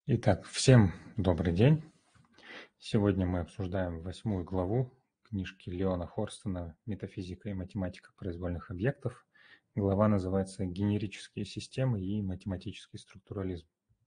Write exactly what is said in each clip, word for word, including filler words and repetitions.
Итак, всем добрый день. Сегодня мы обсуждаем восьмую главу книжки Леона Хорстона «Метафизика и математика произвольных объектов». Глава называется «Генерические системы и математический структурализм».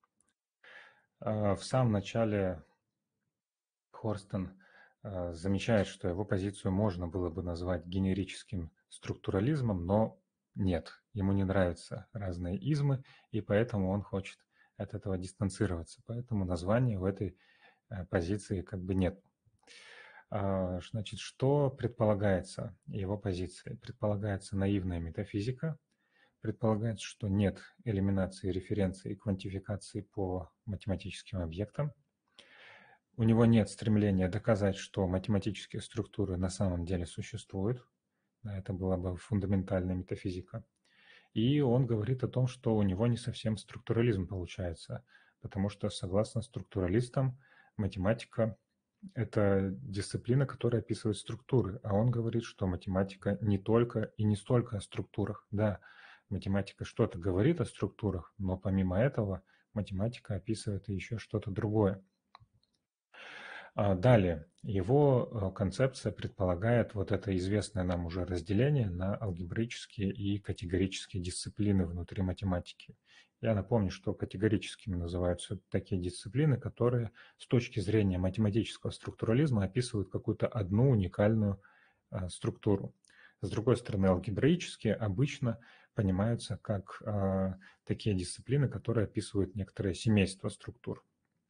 В самом начале Хорстон замечает, что его позицию можно было бы назвать генерическим структурализмом, но нет, ему не нравятся разные измы, и поэтому он хочет от этого дистанцироваться. Поэтому названия в этой позиции как бы нет. Значит, что предполагается его позицией? Предполагается наивная метафизика, предполагается, что нет элиминации, референции и квантификации по математическим объектам. У него нет стремления доказать, что математические структуры на самом деле существуют. Это была бы фундаментальная метафизика. И он говорит о том, что у него не совсем структурализм получается, потому что, согласно структуралистам, математика – это дисциплина, которая описывает структуры, а он говорит, что математика не только и не столько о структурах. Да, математика что-то говорит о структурах, но помимо этого математика описывает еще что-то другое. Далее, его концепция предполагает вот это известное нам уже разделение на алгебраические и категорические дисциплины внутри математики. Я напомню, что категорическими называются такие дисциплины, которые с точки зрения математического структурализма описывают какую-то одну уникальную структуру. С другой стороны, алгебраические обычно понимаются как такие дисциплины, которые описывают некоторое семейство структур.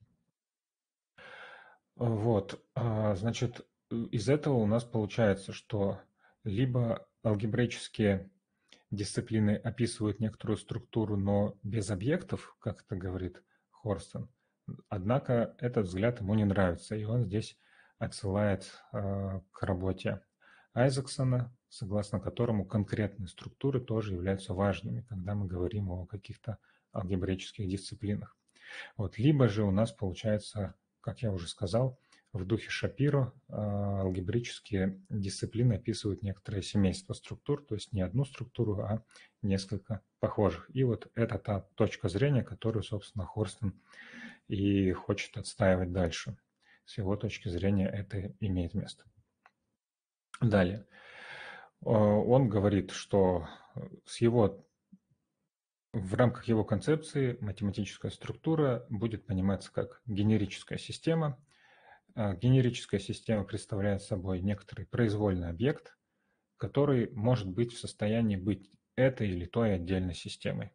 Вот, значит, из этого у нас получается, что либо алгебраические дисциплины описывают некоторую структуру, но без объектов, как это говорит Хорстон, однако этот взгляд ему не нравится, и он здесь отсылает к работе Айзексона, согласно которому конкретные структуры тоже являются важными, когда мы говорим о каких-то алгебраических дисциплинах. Вот, либо же у нас получается, как я уже сказал, в духе Шапиро алгебраические дисциплины описывают некоторое семейство структур, то есть не одну структуру, а несколько похожих. И вот это та точка зрения, которую, собственно, Хорстон и хочет отстаивать дальше. С его точки зрения это имеет место. Далее. Он говорит, что с его В рамках его концепции математическая структура будет пониматься как генерическая система. Генерическая система представляет собой некоторый произвольный объект, который может быть в состоянии быть этой или той отдельной системой.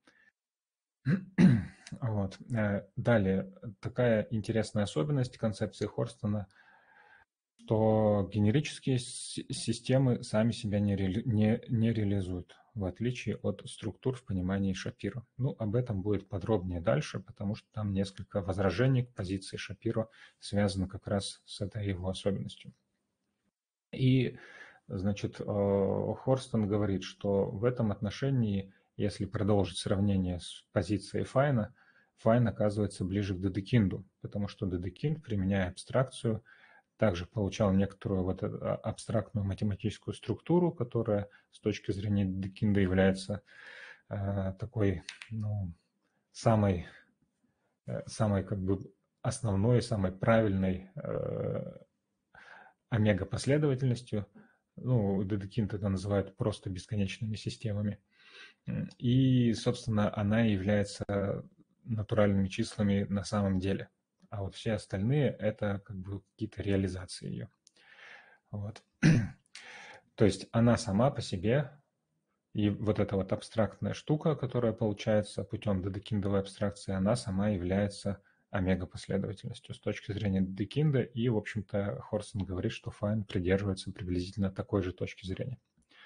Вот. Далее, такая интересная особенность концепции Хорстона, что генерические системы сами себя не, ре, не, не реализуют, в отличие от структур в понимании Шапиро. Ну, об этом будет подробнее дальше, потому что там несколько возражений к позиции Шапиро связано как раз с этой его особенностью. И, значит, Хорстон говорит, что в этом отношении, если продолжить сравнение с позицией Файна, Файн оказывается ближе к Дедекинду, потому что Дедекинд, применяя абстракцию, также получал некоторую вот абстрактную математическую структуру, которая с точки зрения Дедекинда является э, такой, ну, самой, э, самой как бы основной, самой правильной э, омега-последовательностью. Ну, Дедекинд это называют просто бесконечными системами. И, собственно, она является натуральными числами на самом деле. А вот все остальные – это как бы какие-то реализации ее. Вот. То есть она сама по себе, и вот эта вот абстрактная штука, которая получается путем дедекиндовой абстракции, она сама является омега-последовательностью с точки зрения Дедекинда, и, в общем-то, Хорстон говорит, что Файн придерживается приблизительно такой же точки зрения.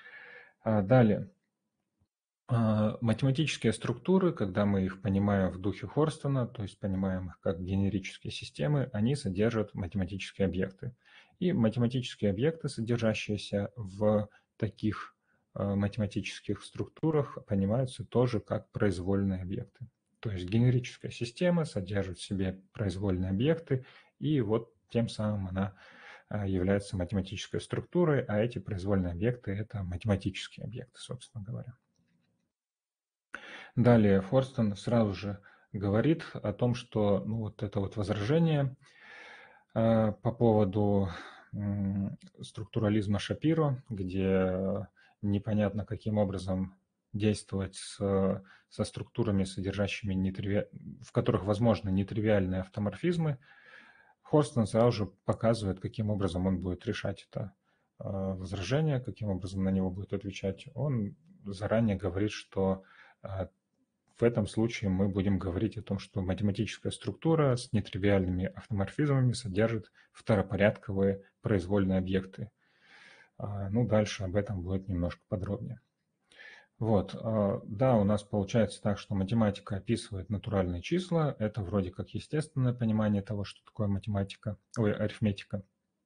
Далее. Математические структуры, когда мы их понимаем в духе Хорстона, то есть понимаем их как генерические системы, они содержат математические объекты. И математические объекты, содержащиеся в таких математических структурах, понимаются тоже как произвольные объекты. То есть генерическая система содержит в себе произвольные объекты, и вот тем самым она является математической структурой, а эти произвольные объекты – это математические объекты, собственно говоря. Далее Хорстон сразу же говорит о том, что ну, вот это вот возражение э, по поводу м, структурализма Шапиро, где непонятно, каким образом действовать с, со структурами, содержащими нетриви... в которых возможны нетривиальные автоморфизмы, Хорстон сразу же показывает, каким образом он будет решать это э, возражение, каким образом на него будет отвечать. Он заранее говорит, что э, в этом случае мы будем говорить о том, что математическая структура с нетривиальными автоморфизмами содержит второпорядковые произвольные объекты. А, ну, дальше об этом будет немножко подробнее. Вот, да, у нас получается так, что математика описывает натуральные числа. Это вроде как естественное понимание того, что такое математика, ой, арифметика.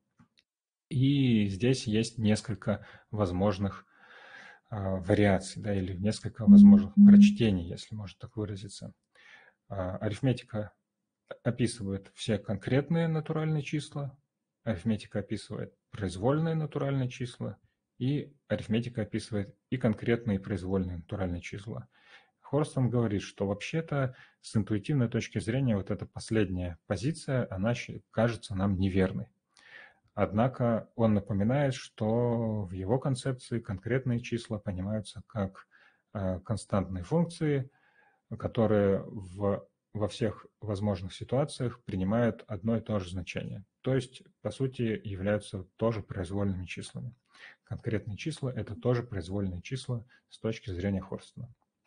И здесь есть несколько возможных а, вариаций, да, или несколько возможных прочтений, если можно так выразиться. А, арифметика описывает все конкретные натуральные числа, арифметика описывает произвольные натуральные числа, и арифметика описывает и конкретные произвольные натуральные числа. Хорстон говорит, что вообще-то с интуитивной точки зрения вот эта последняя позиция, она кажется нам неверной. Однако он напоминает, что в его концепции конкретные числа понимаются как э, константные функции, которые в, во всех возможных ситуациях принимают одно и то же значение. То есть, по сути, являются тоже произвольными числами. Конкретные числа – это тоже произвольные числа с точки зрения Хорстона.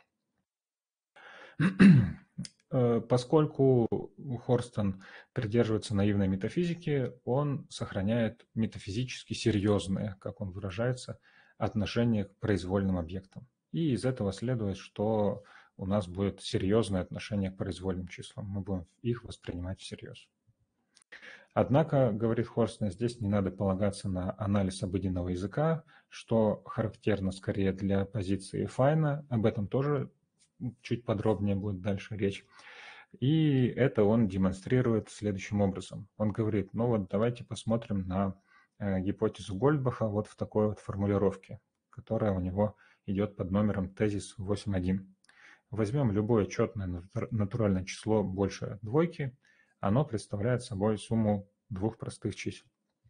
Поскольку Хорстон придерживается наивной метафизики, он сохраняет метафизически серьезное, как он выражается, отношение к произвольным объектам. И из этого следует, что у нас будет серьезное отношение к произвольным числам. Мы будем их воспринимать всерьез. Однако, говорит Хорстон, здесь не надо полагаться на анализ обыденного языка, что характерно скорее для позиции Файна. Об этом тоже чуть подробнее будет дальше речь. И это он демонстрирует следующим образом. Он говорит, ну вот давайте посмотрим на э, гипотезу Гольдбаха вот в такой вот формулировке, которая у него идет под номером тезис восемь точка один. Возьмем любое четное натуральное число больше двойки, оно представляет собой сумму двух простых чисел.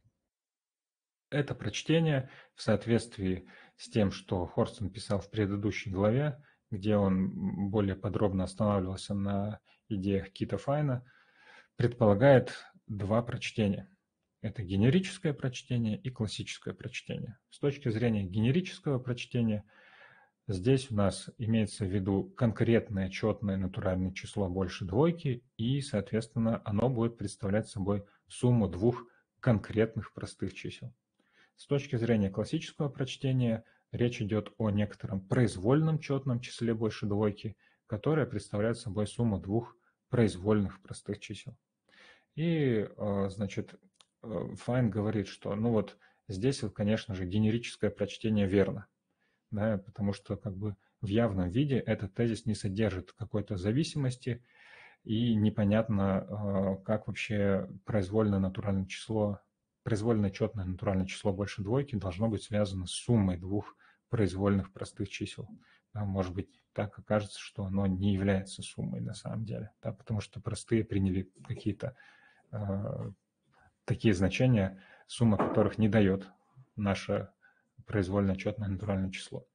Это прочтение в соответствии с тем, что Хорстон писал в предыдущей главе, где он более подробно останавливался на идеях Кита Файна, предполагает два прочтения. Это генерическое прочтение и классическое прочтение. С точки зрения генерического прочтения, здесь у нас имеется в виду конкретное четное натуральное число больше двойки, и, соответственно, оно будет представлять собой сумму двух конкретных простых чисел. С точки зрения классического прочтения речь идет о некотором произвольном четном числе больше двойки, которое представляет собой сумму двух произвольных простых чисел. И, значит, Файн говорит, что, ну вот, здесь, вот, конечно же, генерическое прочтение верно, да, потому что как бы в явном виде этот тезис не содержит какой-то зависимости, и непонятно, как вообще произвольное натуральное число, произвольное четное натуральное число больше двойки должно быть связано с суммой двух произвольных простых чисел. Да, может быть, так окажется, что оно не является суммой на самом деле, да, потому что простые приняли какие-то э, такие значения, сумма которых не дает наше произвольное четное натуральное число.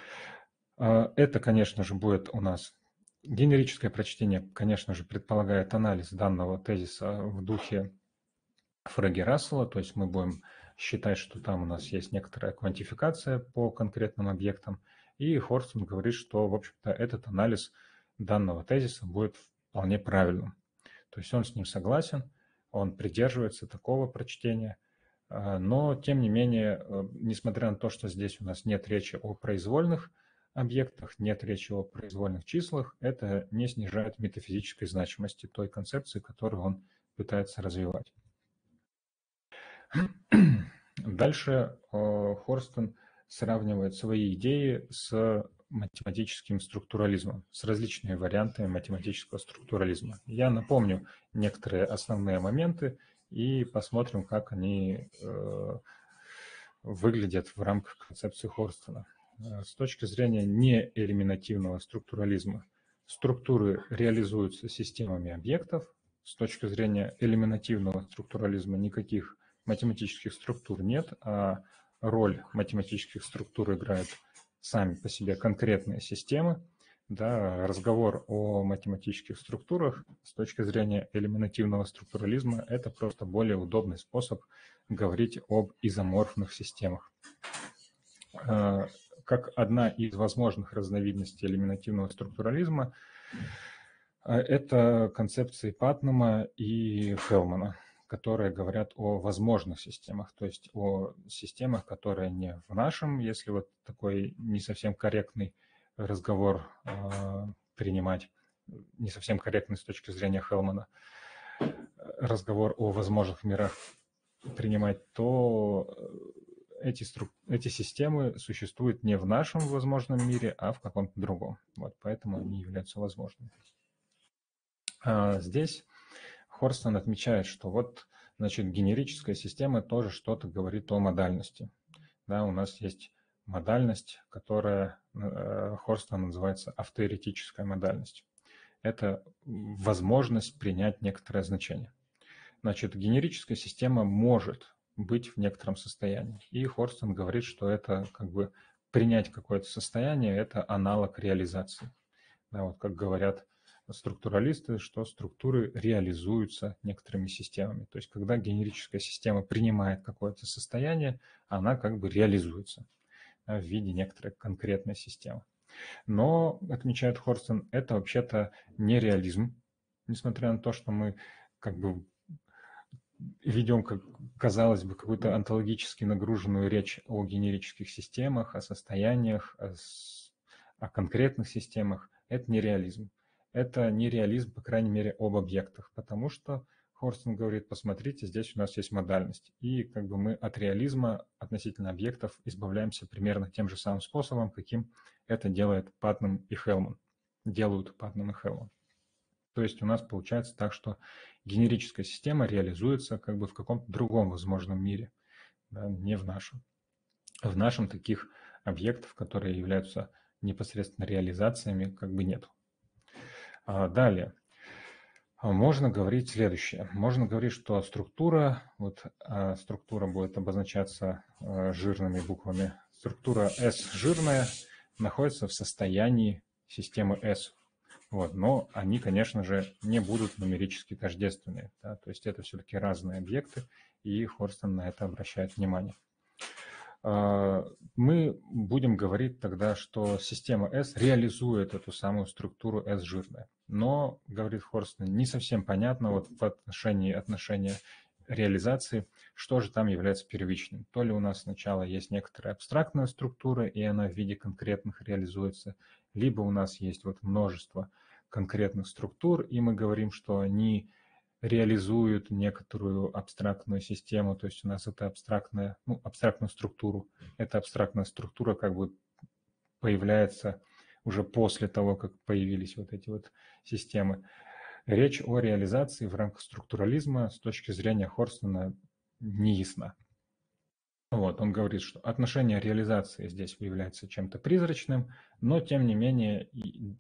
Это, конечно же, будет у нас генерическое прочтение, конечно же, предполагает анализ данного тезиса в духе Фрэги-Рассела, то есть мы будем считать, что там у нас есть некоторая квантификация по конкретным объектам, и Хорстон говорит, что, в общем-то, этот анализ данного тезиса будет вполне правильным. То есть он с ним согласен, он придерживается такого прочтения, но, тем не менее, несмотря на то, что здесь у нас нет речи о произвольных объектах, нет речи о произвольных числах, это не снижает метафизической значимости той концепции, которую он пытается развивать. Дальше Хорстон сравнивает свои идеи с математическим структурализмом, с различными вариантами математического структурализма. Я напомню некоторые основные моменты и посмотрим, как они э, выглядят в рамках концепции Хорстона. С точки зрения неэлиминативного структурализма, структуры реализуются системами объектов. С точки зрения элиминативного структурализма никаких математических структур нет, а роль математических структур играют сами по себе конкретные системы. Да, разговор о математических структурах с точки зрения элиминативного структурализма – это просто более удобный способ говорить об изоморфных системах. Как одна из возможных разновидностей элиминативного структурализма – это концепции Патнама и Хелмана, которые говорят о возможных системах, то есть о системах, которые не в нашем, если вот такой не совсем корректный разговор э, принимать, не совсем корректный с точки зрения Хелмана, разговор о возможных мирах принимать, то эти, эти системы существуют не в нашем возможном мире, а в каком-то другом. Вот, поэтому они являются возможными. А здесь Хорстон отмечает, что вот, значит, генерическая система тоже что-то говорит о модальности. Да, у нас есть модальность, которая э, Хорстон называется автоэретическая модальность. Это возможность принять некоторое значение. Значит, генерическая система может быть в некотором состоянии. И Хорстон говорит, что это как бы принять какое-то состояние, это аналог реализации. Да, вот как говорят структуралисты, что структуры реализуются некоторыми системами. То есть, когда генерическая система принимает какое-то состояние, она как бы реализуется в виде некоторой конкретной системы. Но, отмечает Хорстон, это вообще-то не реализм, несмотря на то, что мы как бы ведем, как казалось бы, какую-то онтологически нагруженную речь о генерических системах, о состояниях, о, о конкретных системах. Это не реализм. Это не реализм, по крайней мере, об объектах, потому что Хорстон говорит, посмотрите, здесь у нас есть модальность. И как бы мы от реализма относительно объектов избавляемся примерно тем же самым способом, каким это делает Патнам и Хелман. Делают Патнам и Хелман. То есть у нас получается так, что генерическая система реализуется как бы в каком-то другом возможном мире, да, не в нашем. В нашем таких объектов, которые являются непосредственно реализациями, как бы нет. Далее. Можно говорить следующее. Можно говорить, что структура, вот структура будет обозначаться жирными буквами. Структура S жирная находится в состоянии системы S. Вот, но они, конечно же, не будут нумерически тождественные. Да? То есть это все-таки разные объекты, и Хорстон на это обращает внимание. Мы будем говорить тогда, что система S реализует эту самую структуру S жирная. Но, говорит Хорстон, не совсем понятно вот в отношении отношения реализации, что же там является первичным. То ли у нас сначала есть некоторая абстрактная структура, и она в виде конкретных реализуется, либо у нас есть вот множество конкретных структур, и мы говорим, что они реализуют некоторую абстрактную систему, то есть у нас это абстрактная, ну, абстрактную структуру. Эта абстрактная структура как бы появляется уже после того, как появились вот эти вот системы. Речь о реализации в рамках структурализма с точки зрения Хорстона не ясна. Вот, он говорит, что отношение реализации здесь является чем-то призрачным, но тем не менее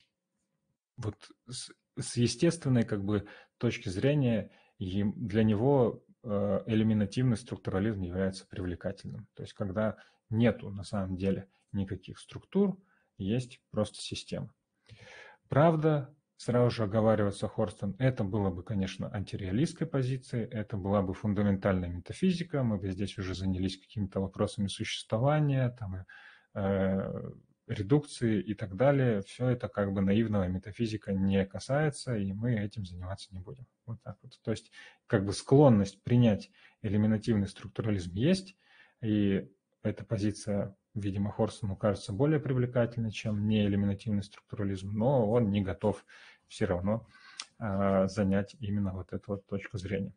вот с, с естественной как бы точки зрения для него элиминативный структурализм является привлекательным. То есть когда нету на самом деле никаких структур, есть просто система. Правда, сразу же оговаривается Хорстон, это было бы, конечно, антиреалистской позицией, это была бы фундаментальная метафизика, мы бы здесь уже занялись какими-то вопросами существования, там, э, редукции и так далее. Все это как бы наивного метафизика не касается, и мы этим заниматься не будем. Вот так вот. То есть как бы склонность принять элиминативный структурализм есть, и эта позиция, видимо, Хорстону кажется более привлекательной, чем неэлиминативный структурализм, но он не готов все равно э, занять именно вот эту вот точку зрения.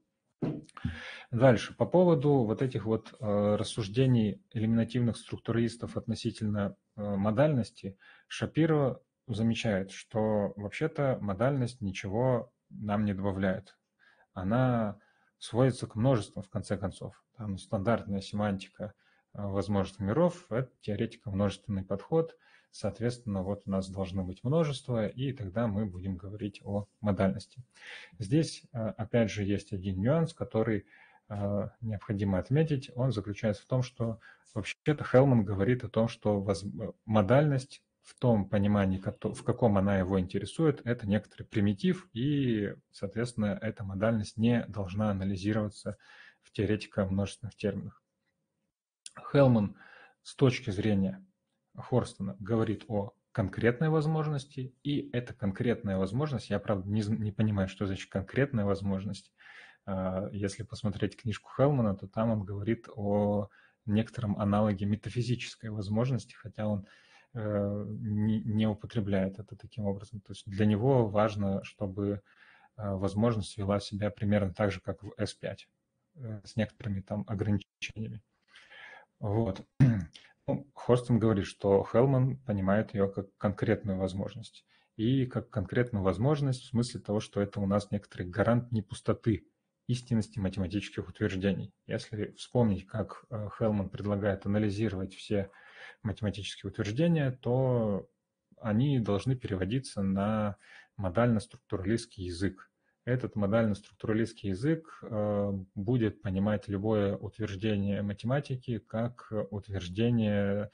Дальше, по поводу вот этих вот э, рассуждений элиминативных структуралистов относительно э, модальности, Шапиро замечает, что вообще-то модальность ничего нам не добавляет. Она сводится к множествам, в конце концов. Там стандартная семантика возможных миров – это теоретико-множественный подход. соответственно, вот у нас должны быть множества, и тогда мы будем говорить о модальности. Здесь, опять же, есть один нюанс, который необходимо отметить. Он заключается в том, что вообще-то Хелман говорит о том, что модальность в том понимании, в каком она его интересует, это некоторый примитив, и, соответственно, эта модальность не должна анализироваться в теоретико-множественных терминах. Хелман с точки зрения Хорстона говорит о конкретной возможности, и эта конкретная возможность, я, правда, не, не понимаю, что значит конкретная возможность. Если посмотреть книжку Хелмана, то там он говорит о некотором аналоге метафизической возможности, хотя он не, не употребляет это таким образом. То есть для него важно, чтобы возможность вела себя примерно так же, как в эс пять, с некоторыми там ограничениями. Вот. Ну, Хорстон говорит, что Хелман понимает ее как конкретную возможность. И как конкретную возможность в смысле того, что это у нас некоторый гарант непустоты истинности математических утверждений. Если вспомнить, как Хелман предлагает анализировать все математические утверждения, то они должны переводиться на модально-структуралистский язык. Этот модально-структуралистский язык будет понимать любое утверждение математики как утверждение,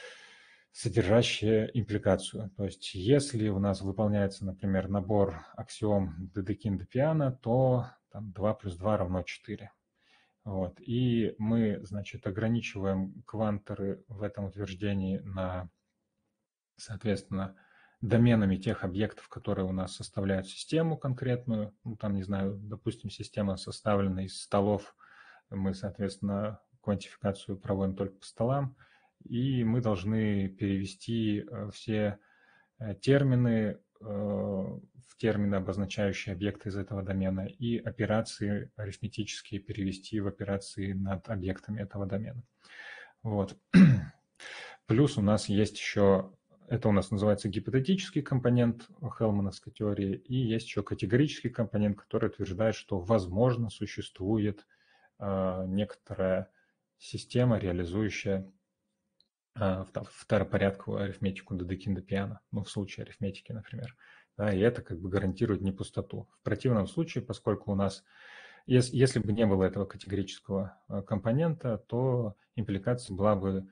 содержащее импликацию. То есть если у нас выполняется, например, набор аксиом Дедекинда-Пиано, то там, два плюс два равно четыре. Вот. И мы, значит, ограничиваем кванторы в этом утверждении на, соответственно, доменами тех объектов, которые у нас составляют систему конкретную. Ну, там, не знаю, допустим, система составлена из столов. Мы, соответственно, квантификацию проводим только по столам. И мы должны перевести все термины в термины, обозначающие объекты из этого домена, и операции арифметические перевести в операции над объектами этого домена. Вот. Плюс у нас есть еще, это у нас называется гипотетический компонент хелмановской теории, и есть еще категорический компонент, который утверждает, что, возможно, существует некоторая система, реализующая второпорядковую арифметику Дедекинда-Пиано, ну, в случае арифметики, например. Да, и это как бы гарантирует непустоту. В противном случае, поскольку у нас, если, если бы не было этого категорического компонента, то импликация была бы,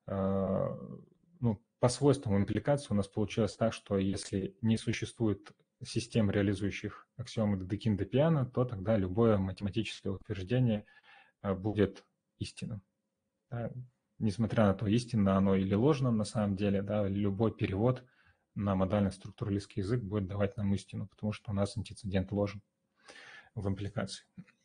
ну, по свойствам импликации у нас получилось так, что если не существует систем, реализующих аксиомы Дедекинда-Пиано, то тогда любое математическое утверждение будет истинным. Да. Несмотря на то, истинно оно или ложно на самом деле, да, любой перевод на модально-структуралистский язык будет давать нам истину, потому что у нас антицидент ложен в импликации.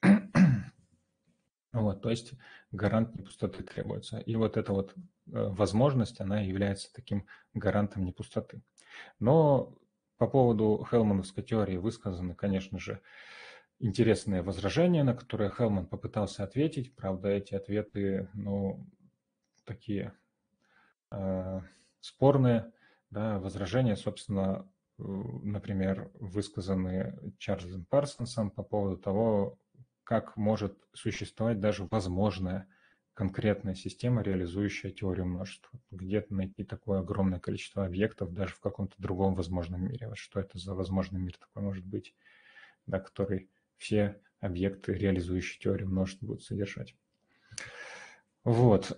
Вот, то есть гарант непустоты требуется. И вот эта вот возможность, она является таким гарантом непустоты. Но по поводу хелмановской теории высказаны, конечно же, интересные возражения, на которые Хелман попытался ответить. Правда, эти ответы, ну, такие э, спорные, да, возражения, собственно, например, высказаны Чарльзом Парсонсом по поводу того, как может существовать даже возможная конкретная система, реализующая теорию множества. Где-то найти такое огромное количество объектов даже в каком-то другом возможном мире. Вот что это за возможный мир такой может быть, да, который все объекты, реализующие теорию множеств, будут содержать. Вот.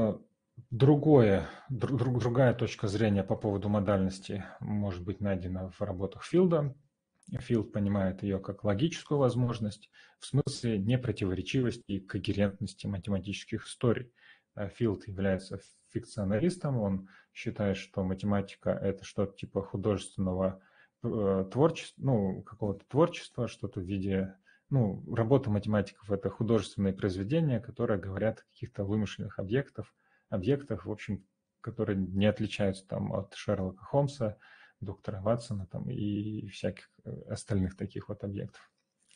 Другое, друг, другая точка зрения по поводу модальности может быть найдена в работах Филда. Филд понимает ее как логическую возможность в смысле непротиворечивости и когерентности математических историй. Филд является фикционалистом, он считает, что математика – это что-то типа художественного творчества, ну, какого-то творчества, что-то в виде… Ну, работа математиков – это художественные произведения, которые говорят о каких-то вымышленных объектах, объектах, в общем, которые не отличаются там от Шерлока Холмса, доктора Ватсона там, и всяких остальных таких вот объектов.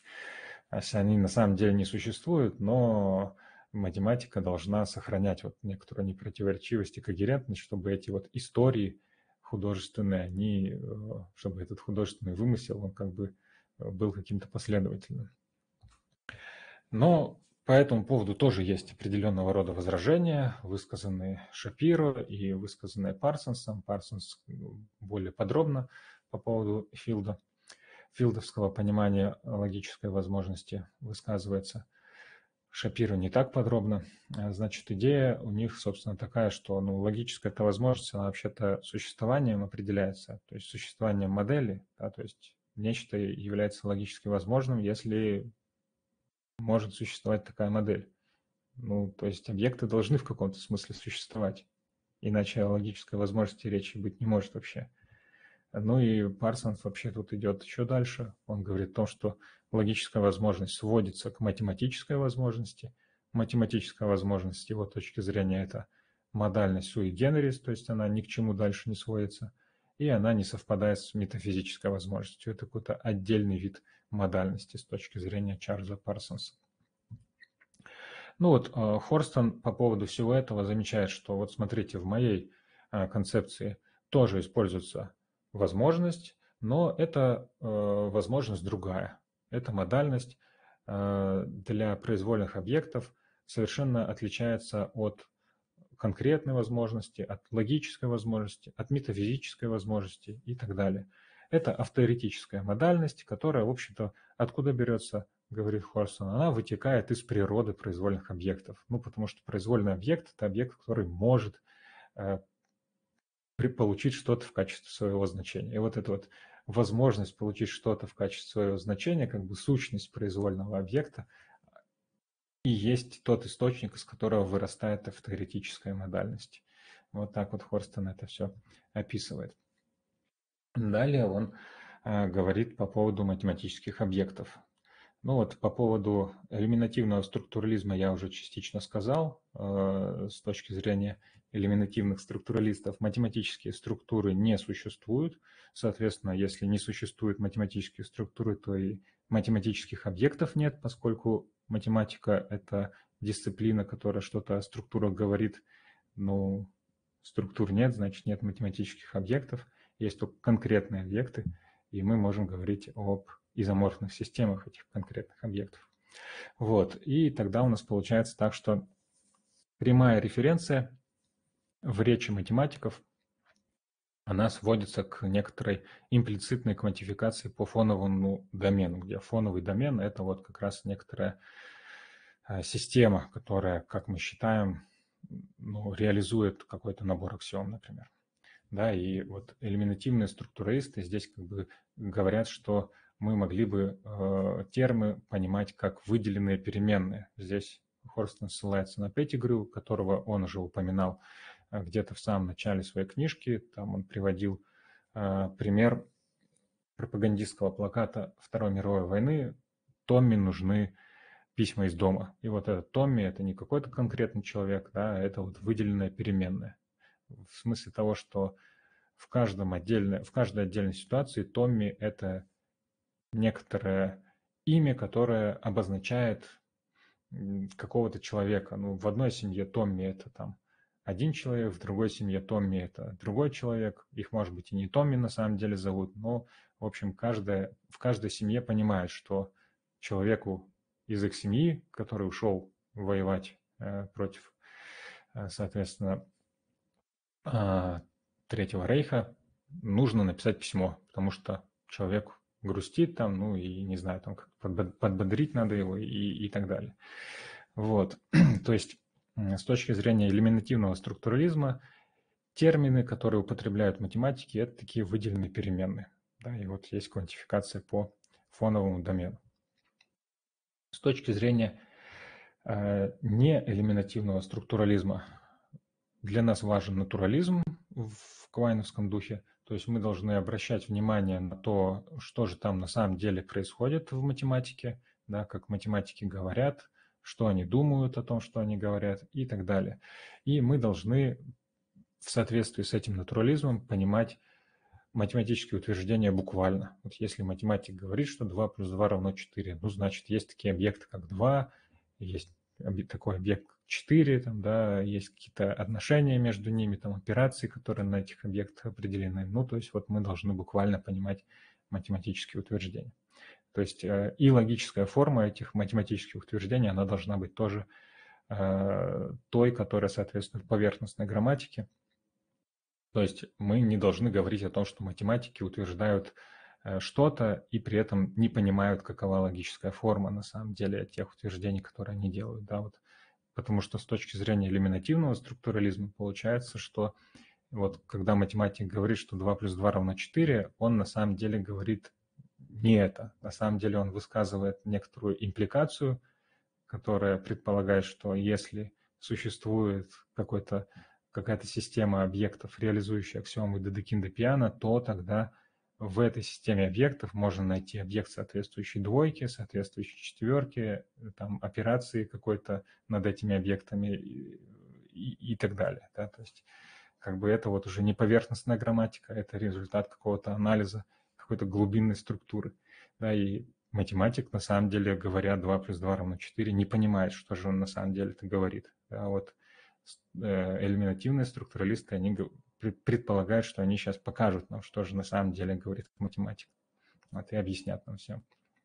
Они на самом деле не существуют, но математика должна сохранять вот некоторую непротиворечивость и когерентность, чтобы эти вот истории художественные, они, чтобы этот художественный вымысел, он как бы был каким-то последовательным. Но По этому поводу тоже есть определенного рода возражения, высказанные Шапиро и высказанные Парсонсом. Парсонс более подробно по поводу Филда, филдовского понимания логической возможности высказывается. Шапиро не так подробно. Значит, идея у них, собственно, такая, что ну, логическая эта возможность, она вообще-то существованием определяется, то есть существованием модели, да, то есть нечто является логически возможным, если может существовать такая модель. Ну, то есть объекты должны в каком-то смысле существовать, иначе о логической возможности речи быть не может вообще. Ну и Парсонс вообще тут идет еще дальше. Он говорит о том, что логическая возможность сводится к математической возможности. Математическая возможность, с его точки зрения, это модальность sui generis, то есть она ни к чему дальше не сводится, и она не совпадает с метафизической возможностью. Это какой-то отдельный вид модальности с точки зрения Чарльза Парсонса. Ну вот, Хорстон по поводу всего этого замечает, что вот смотрите, в моей концепции тоже используется возможность, но это возможность другая. Эта модальность для произвольных объектов совершенно отличается от конкретной возможности, от логической возможности, от метафизической возможности и так далее. Это автоэретическая модальность, которая, в общем-то, откуда берется, говорит Хорстон, она вытекает из природы произвольных объектов. Ну, потому что произвольный объект – это объект, который может э, получить что-то в качестве своего значения. И вот эта вот возможность получить что-то в качестве своего значения, как бы сущность произвольного объекта, и есть тот источник, из которого вырастает автоэретическая модальность. Вот так вот Хорстон это все описывает. Далее он э, говорит по поводу математических объектов. Ну вот по поводу элиминативного структурализма я уже частично сказал. Э, с точки зрения элиминативных структуралистов математические структуры не существуют. Соответственно, если не существуют математические структуры, то и математических объектов нет, поскольку математика – это дисциплина, которая что-то о структурах говорит. Ну, структур нет, значит нет математических объектов. Есть только конкретные объекты, и мы можем говорить об изоморфных системах этих конкретных объектов. Вот. И тогда у нас получается так, что прямая референция в речи математиков, она сводится к некоторой имплицитной квантификации по фоновому домену, где фоновый домен – это вот как раз некоторая система, которая, как мы считаем, ну, реализует какой-то набор аксиом, например. Да, и вот элиминативные структуралисты здесь как бы говорят, что мы могли бы э, термы понимать как выделенные переменные. Здесь Хорстон ссылается на Петтигрю, которого он уже упоминал э, где-то в самом начале своей книжки. Там он приводил э, пример пропагандистского плаката Второй мировой войны «Томми нужны письма из дома». И вот этот Томми – это не какой-то конкретный человек, да, это вот выделенная переменная. В смысле того, что в, каждом отдельно, в каждой отдельной ситуации Томми – это некоторое имя, которое обозначает какого-то человека. Ну, в одной семье Томми – это там один человек, в другой семье Томми – это другой человек. Их, может быть, и не Томми на самом деле зовут, но, в общем, каждая, в каждой семье понимает, что человеку из их семьи, который ушел воевать э, против, э, соответственно, э, Третьего рейха, нужно написать письмо, потому что человек грустит там, ну и не знаю, там как подбодрить надо его и, и так далее. Вот, то есть с точки зрения элиминативного структурализма термины, которые употребляют математики, это такие выделенные переменные. Да, и вот есть квантификация по фоновому домену. С точки зрения э, неэлиминативного структурализма для нас важен натурализм в квайновском духе, то есть мы должны обращать внимание на то, что же там на самом деле происходит в математике, да, как математики говорят, что они думают о том, что они говорят и так далее. И мы должны в соответствии с этим натурализмом понимать математические утверждения буквально. Вот если математик говорит, что два плюс два равно четыре, ну, значит, есть такие объекты, как два, есть такой объект четыре, там, да, есть какие-то отношения между ними, там, операции, которые на этих объектах определены. Ну, то есть вот мы должны буквально понимать математические утверждения. То есть э, и логическая форма этих математических утверждений, она должна быть тоже э, той, которая соответствует поверхностной грамматике. То есть мы не должны говорить о том, что математики утверждают э, что-то и при этом не понимают, какова логическая форма на самом деле тех утверждений, которые они делают. Да, вот. Потому что с точки зрения элиминативного структурализма получается, что вот когда математик говорит, что два плюс два равно четыре, он на самом деле говорит не это. На самом деле он высказывает некоторую импликацию, которая предполагает, что если существует какой-то, какая-то система объектов, реализующая аксиомы Дедекинда-Пиано, то тогда в этой системе объектов можно найти объект, соответствующий двойке, соответствующей четверке, там, операции какой-то над этими объектами и, и, и так далее. Да? То есть как бы это вот уже не поверхностная грамматика, это результат какого-то анализа, какой-то глубинной структуры. Да, и математик, на самом деле, говоря два плюс два равно четыре, не понимает, что же он на самом деле это говорит. А вот элиминативные структуралисты, они предполагают, что они сейчас покажут нам, что же на самом деле говорит математик. Вот, и объяснят нам все.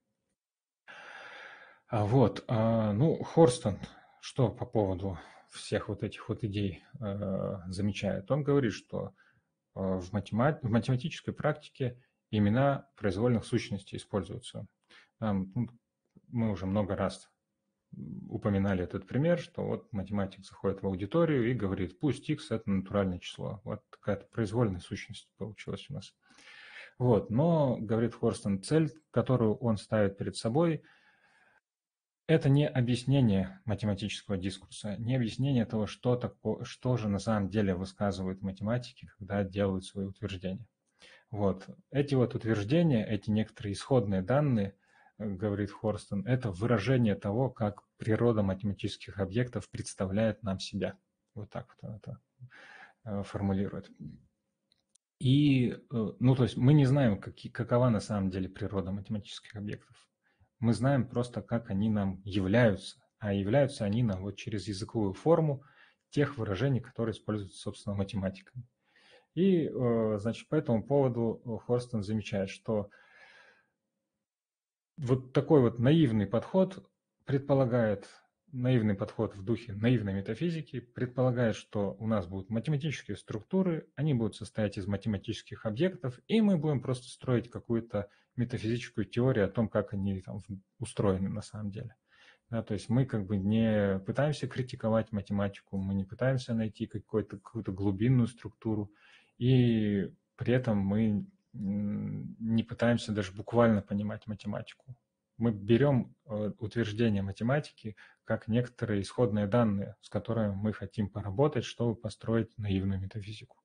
А вот, а, ну, Хорстон, что по поводу всех вот этих вот идей э, замечает? Он говорит, что э, в, математ... в математической практике имена произвольных сущностей используются. Там, ну, мы уже много раз упоминали этот пример, что вот математик заходит в аудиторию и говорит, пусть x – это натуральное число. Вот такая произвольная сущность получилась у нас. Вот, но, говорит Хорстон, цель, которую он ставит перед собой – это не объяснение математического дискурса, не объяснение того, что, такое, что же на самом деле высказывают математики, когда делают свои утверждения. Вот. Эти вот утверждения, эти некоторые исходные данные, говорит Хорстон, это выражение того, как природа математических объектов представляет нам себя. Вот так вот он это формулирует. И, ну, то есть мы не знаем, как, какова на самом деле природа математических объектов. Мы знаем просто, как они нам являются, а являются они нам вот через языковую форму тех выражений, которые используются, собственно, математиками. И, значит, по этому поводу Хорстон замечает, что вот такой вот наивный подход предполагает, наивный подход в духе наивной метафизики предполагает, что у нас будут математические структуры, они будут состоять из математических объектов, и мы будем просто строить какую-то метафизическую теорию о том, как они там устроены на самом деле. Да, то есть мы как бы не пытаемся критиковать математику, мы не пытаемся найти какую-то, какую-то глубинную структуру, и при этом мы не пытаемся даже буквально понимать математику. Мы берем утверждения математики как некоторые исходные данные, с которыми мы хотим поработать, чтобы построить наивную метафизику.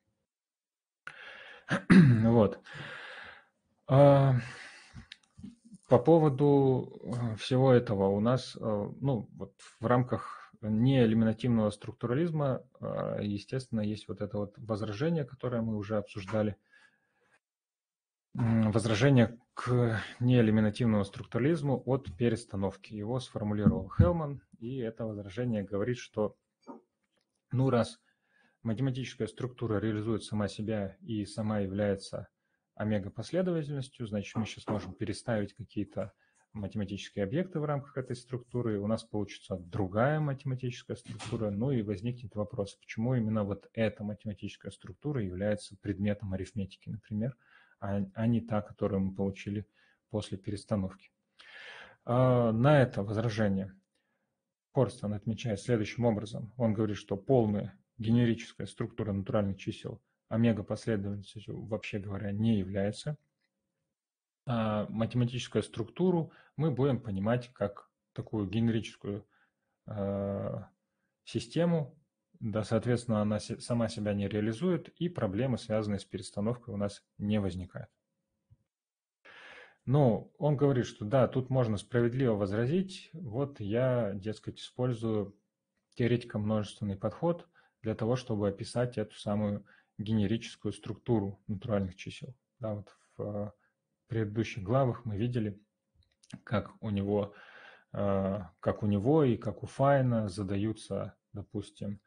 Вот. По поводу всего этого у нас, ну, вот в рамках неэлиминативного структурализма, естественно, есть вот это вот возражение, которое мы уже обсуждали. Возражение к неэлиминативному структурализму от перестановки. Его сформулировал Хелман, и это возражение говорит, что ну раз математическая структура реализует сама себя и сама является омега-последовательностью, значит, мы сейчас можем переставить какие-то математические объекты в рамках этой структуры, и у нас получится другая математическая структура, ну и возникнет вопрос, почему именно вот эта математическая структура является предметом арифметики, например, а, а не та, которую мы получили после перестановки. А на это возражение Хорстон отмечает следующим образом. Он говорит, что полная генерическая структура натуральных чисел омега-последовательностью, вообще говоря, не является. А математическую структуру мы будем понимать как такую генерическую э, систему, да, соответственно, она сама себя не реализует, и проблемы, связанные с перестановкой, у нас не возникают. Но он говорит, что да, тут можно справедливо возразить, вот я, дескать, использую теоретико-множественный подход для того, чтобы описать эту самую генерическую структуру натуральных чисел. Да, вот в предыдущих главах мы видели, как у него, как у него и как у Файна задаются, допустим,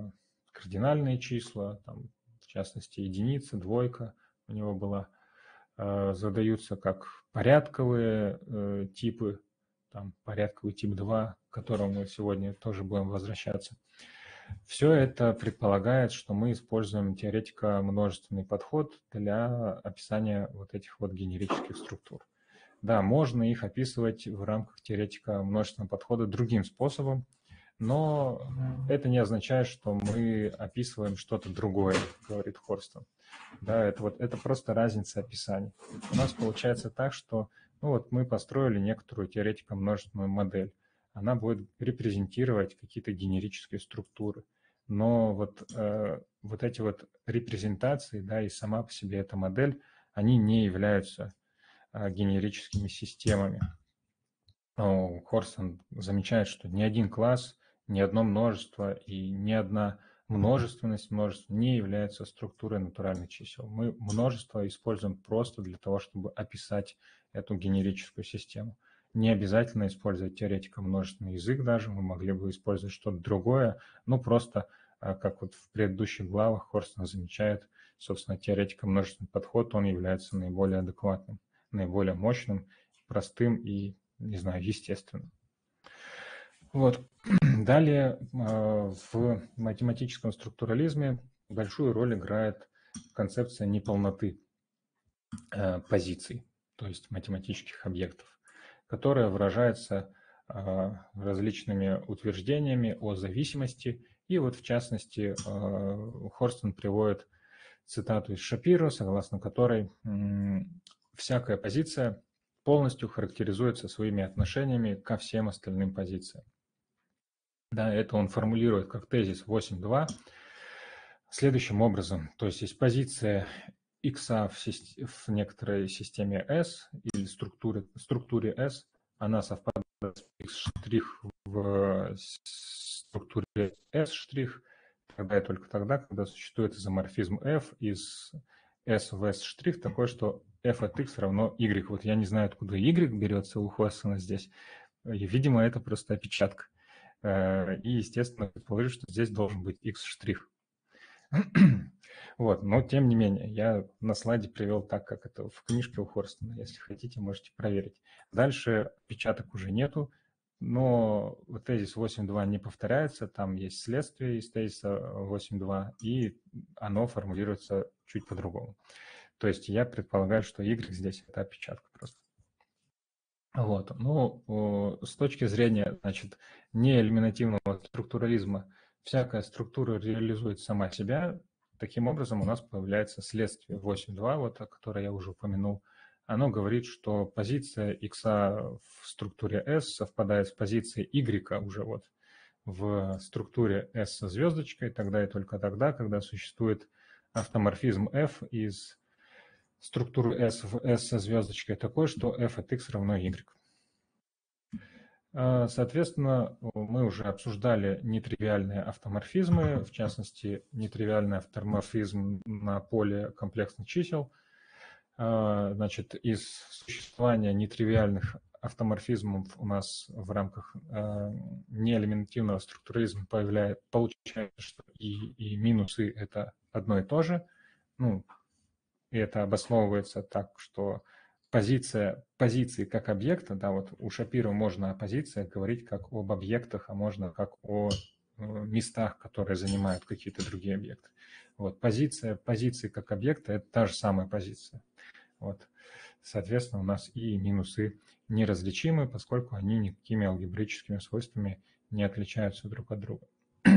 кардинальные числа, там, в частности, единица, двойка у него была. задаются как порядковые типы, там порядковый тип два, к которому мы сегодня тоже будем возвращаться. Все это предполагает, что мы используем теоретико-множественный подход для описания вот этих вот генерических структур. Да, можно их описывать в рамках теоретико-множественного подхода другим способом, но это не означает, что мы описываем что-то другое, говорит Хорстон. Да, это, вот, это просто разница описаний. У нас получается так, что ну вот мы построили некоторую теоретико-множественную модель. Она будет репрезентировать какие-то генерические структуры. Но вот, э, вот эти вот репрезентации, да, и сама по себе эта модель, они не являются э, генерическими системами. Но Хорстон замечает, что ни один класс, ни одно множество и ни одна множественность множеств не является структурой натуральных чисел. Мы множество используем просто для того, чтобы описать эту генерическую систему. Не обязательно использовать теоретико-множественный язык даже, мы могли бы использовать что-то другое, ну просто, как вот в предыдущих главах Хорстон замечает, собственно, теоретико-множественный подход, он является наиболее адекватным, наиболее мощным, простым и, не знаю, естественным. Вот. Далее в математическом структурализме большую роль играет концепция неполноты позиций, то есть математических объектов, которая выражается различными утверждениями о зависимости. И вот в частности Хорстон приводит цитату из Шапиро, согласно которой всякая позиция полностью характеризуется своими отношениями ко всем остальным позициям. Да, это он формулирует как тезис восемь два следующим образом. То есть есть позиция x в, в некоторой системе S или структуре, структуре S, она совпадает с x' в структуре S', тогда и только тогда, когда существует изоморфизм f из S в S', такой, что f от x равно y. Вот я не знаю, откуда y берется у Хорстона здесь. И, видимо, это просто опечатка. И, естественно, предположить, что здесь должен быть x'. Вот, но тем не менее, я на слайде привел так, как это в книжке у Хорстона. Если хотите, можете проверить. Дальше опечаток уже нету, но тезис восемь два не повторяется, там есть следствие из тезиса восемь два, и оно формулируется чуть по-другому. То есть я предполагаю, что y здесь это опечатка просто. Вот, ну, с точки зрения, значит, неэлиминативного структурализма, всякая структура реализует сама себя. Таким образом, у нас появляется следствие восемь два, вот, о котором я уже упомянул. Оно говорит, что позиция x в структуре S совпадает с позицией y уже вот в структуре S со звездочкой, тогда и только тогда, когда существует автоморфизм f из структуры S в S со звездочкой такой, что f от x равно y. Соответственно, мы уже обсуждали нетривиальные автоморфизмы, в частности, нетривиальный автоморфизм на поле комплексных чисел. Значит, из существования нетривиальных автоморфизмов у нас в рамках неэлиминативного структурализма появляется, получается, что и, и минусы – это одно и то же. Ну, и это обосновывается так, что позиция, позиции как объекта, да, вот у Шапиро можно о позициях говорить как об объектах, а можно как о местах, которые занимают какие-то другие объекты. Вот, позиция, позиции как объекта – это та же самая позиция. Вот. Соответственно, у нас и минусы неразличимы, поскольку они никакими алгебраическими свойствами не отличаются друг от друга.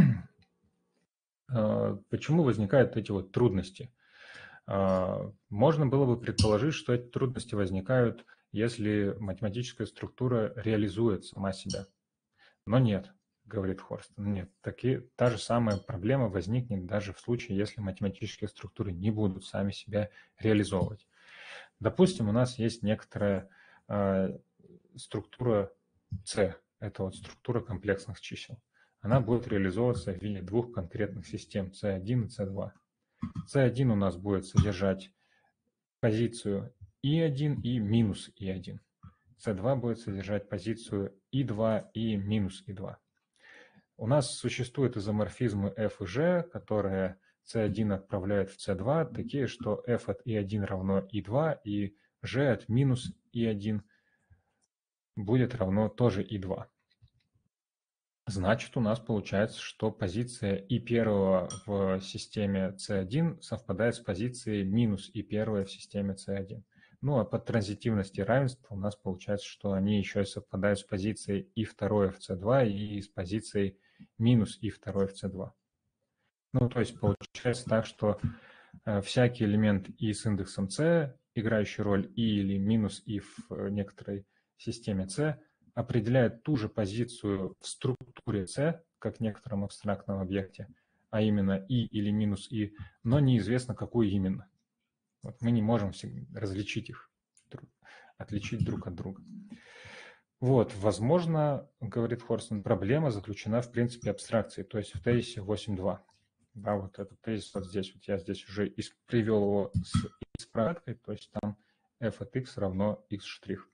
Почему возникают эти вот трудности? Можно было бы предположить, что эти трудности возникают, если математическая структура реализует сама себя. Но нет, говорит Хорстон, нет. Таки, та же самая проблема возникнет даже в случае, если математические структуры не будут сами себя реализовывать. Допустим, у нас есть некоторая э, структура C, это вот структура комплексных чисел. Она будет реализовываться в виде двух конкретных систем си один и си два. си один у нас будет содержать позицию и один и минус и один. си два будет содержать позицию и два и минус и два. У нас существуют изоморфизмы f и g, которые си один отправляет в си два, такие, что f от и один равно и два, и g от минус и один будет равно тоже и два. Значит, у нас получается, что позиция и первого в системе си один совпадает с позицией минус и первой в системе си один. Ну, а по транзитивности равенства у нас получается, что они еще и совпадают с позицией и второй в си два и с позицией минус и второй в си два. Ну, то есть получается так, что э, всякий элемент и с индексом c, играющий роль и или минус и в некоторой системе c, определяет ту же позицию в структуре c, как в некотором абстрактном объекте, а именно и или минус и, но неизвестно, какую именно. Вот мы не можем различить их, отличить друг от друга. Вот, возможно, говорит Хорстен, проблема заключена в принципе абстракции, то есть в тезисе восемь точка два. Да, вот этот тезис вот здесь, вот я здесь уже из, привел его с x-проектой, то есть там f от x равно x штрих.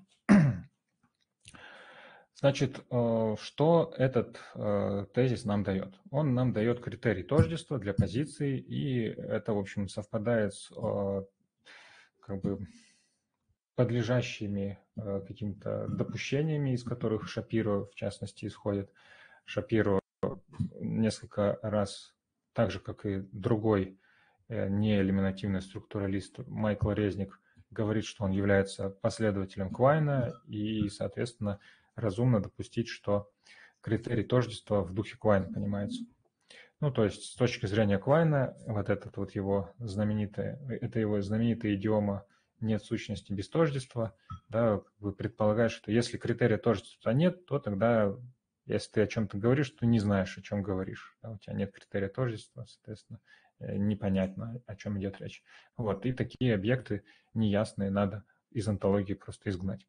Значит, что этот тезис нам дает? Он нам дает критерий тождества для позиций, и это, в общем, совпадает с как бы подлежащими каким-то допущениями, из которых Шапиро, в частности, исходит. Шапиро несколько раз, так же, как и другой неэлиминативный структуралист Майкл Резник, говорит, что он является последователем Квайна, и, соответственно, разумно допустить, что критерий тождества в духе Квайна понимается. Ну, то есть, с точки зрения Квайна, вот этот вот его знаменитая, это его знаменитая идиома «нет сущности без тождества», да, как бы предполагает, что если критерия тождества нет, то тогда, если ты о чем-то говоришь, ты не знаешь, о чем говоришь. Да, у тебя нет критерия тождества, соответственно, непонятно, о чем идет речь. Вот, и такие объекты неясные надо из онтологии просто изгнать.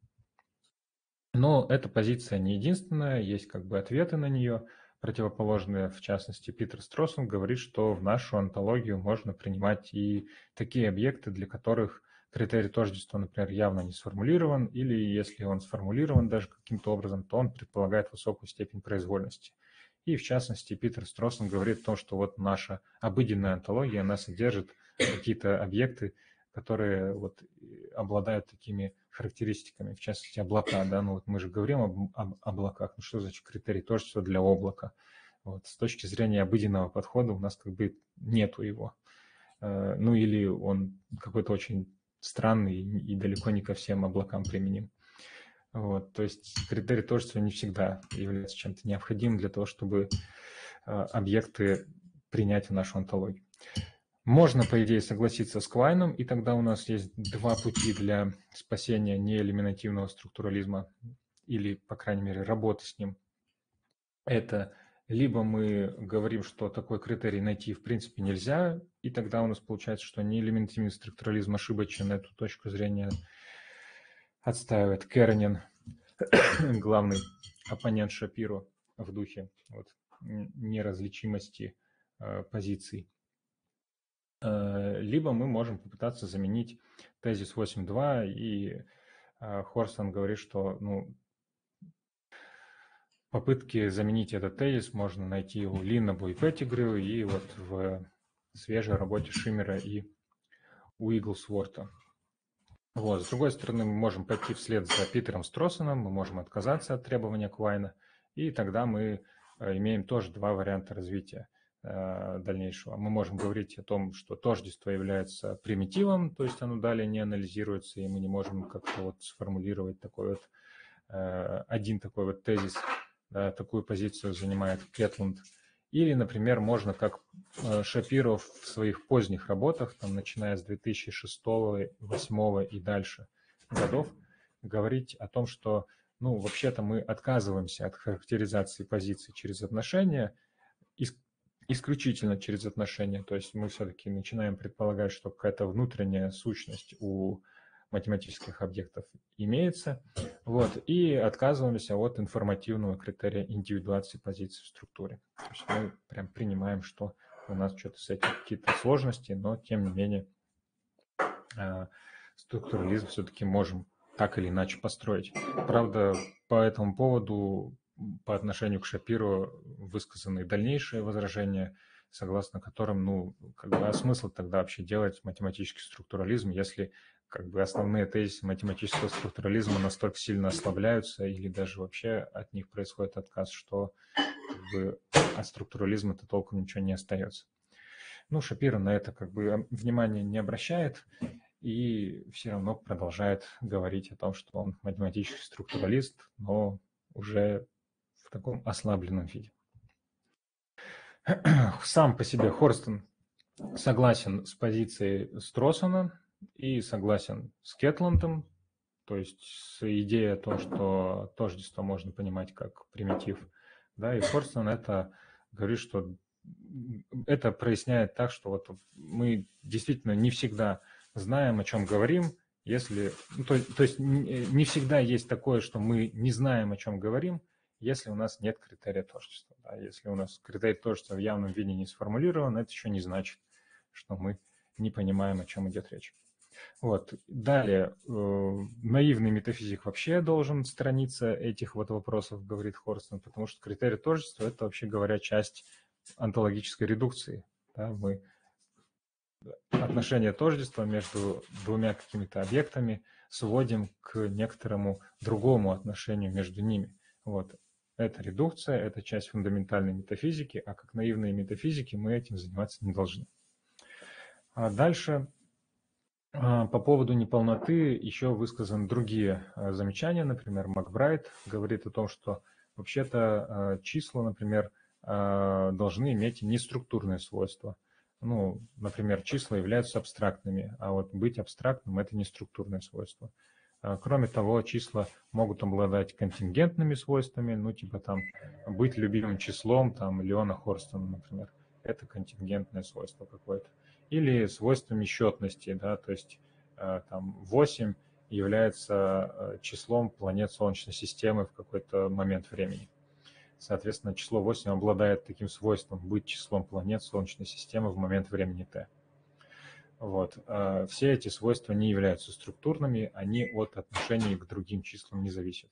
Но эта позиция не единственная, есть как бы ответы на нее, противоположные, в частности, Питер Строссен говорит, что в нашу онтологию можно принимать и такие объекты, для которых критерий тождества, например, явно не сформулирован, или если он сформулирован даже каким-то образом, то он предполагает высокую степень произвольности. И, в частности, Питер Строссен говорит о том, что вот наша обыденная онтология, она содержит какие-то объекты, которые вот обладают такими характеристиками, в частности, облака, да, ну вот мы же говорим об, об облаках, ну что значит критерий тождества для облака? Вот с точки зрения обыденного подхода у нас как бы нету его. Ну или он какой-то очень странный и далеко не ко всем облакам применим. Вот, то есть критерий тождества не всегда является чем-то необходимым для того, чтобы объекты принять в нашу онтологию. Можно, по идее, согласиться с Квайном, и тогда у нас есть два пути для спасения неэлиминативного структурализма, или, по крайней мере, работы с ним. Это либо мы говорим, что такой критерий найти в принципе нельзя, и тогда у нас получается, что неэлиминативный структурализм ошибочен, эту точку зрения отстаивает Кернин, главный оппонент Шапиро в духе вот, неразличимости э, позиций. Либо мы можем попытаться заменить тезис восемь точка два, и Хорстен говорит, что ну, попытки заменить этот тезис можно найти у Линнебу и Петтигрю, и вот в свежей работе Шиммера и Уиглсворта. Вот. С другой стороны, мы можем пойти вслед за Питером Строссеном, мы можем отказаться от требования Квайна, и тогда мы имеем тоже два варианта развития дальнейшего. Мы можем говорить о том, что тождество является примитивом, то есть оно далее не анализируется, и мы не можем как-то вот сформулировать такой вот один такой вот тезис, да, такую позицию занимает Кетланд. Или, например, можно, как Шапиро в своих поздних работах, там, начиная с две тысячи шестого, две тысячи восьмого и дальше годов, говорить о том, что ну, вообще-то мы отказываемся от характеризации позиций через отношения, исключительно через отношения, то есть мы все-таки начинаем предполагать, что какая-то внутренняя сущность у математических объектов имеется, вот, и отказываемся от информативного критерия индивидуации позиций в структуре. То есть мы прям принимаем, что у нас что-то с этим какие-то сложности, но тем не менее структурализм все-таки можем так или иначе построить. Правда, по этому поводу по отношению к Шапиро высказаны дальнейшие возражения. согласно которым, ну, как бы, а смысл тогда вообще делать математический структурализм, если как бы основные тезисы математического структурализма настолько сильно ослабляются или даже вообще от них происходит отказ, что как бы от структурализма-то толком ничего не остается. Ну, Шапиро на это как бы внимания не обращает и все равно продолжает говорить о том, что он математический структуралист, но уже в таком ослабленном виде. Сам по себе Хорстен согласен с позицией Строссона и согласен с Кетландом, то есть с идеей о том, что тождество можно понимать как примитив. Да, и Хорстен это говорит, что это проясняет так, что вот мы действительно не всегда знаем, о чем говорим, если, ну, то, то есть не всегда есть такое, что мы не знаем, о чем говорим, если у нас нет критерия тождества. Да? Если у нас критерий тождества в явном виде не сформулирован, это еще не значит, что мы не понимаем, о чем идет речь. Вот. Далее, э, наивный метафизик вообще должен сторониться этих вот вопросов, говорит Хорстен, потому что критерий тождества – это, вообще говоря, часть онтологической редукции. Да? Мы отношение тождества между двумя какими-то объектами сводим к некоторому другому отношению между ними. Вот. Это редукция, это часть фундаментальной метафизики, а как наивные метафизики мы этим заниматься не должны. А дальше по поводу неполноты еще высказаны другие замечания. Например, Макбрайт говорит о том, что вообще-то числа, например, должны иметь неструктурные свойства. Ну, например, числа являются абстрактными, а вот быть абстрактным – это неструктурное свойство. Кроме того, числа могут обладать контингентными свойствами, ну, типа там быть любимым числом, там, Леона Хорстена, например. Это контингентное свойство какое-то. Или свойствами счетности, да, то есть там восемь является числом планет Солнечной системы в какой-то момент времени. Соответственно, число восемь обладает таким свойством быть числом планет Солнечной системы в момент времени t. Вот. Все эти свойства не являются структурными, они от отношений к другим числам не зависят.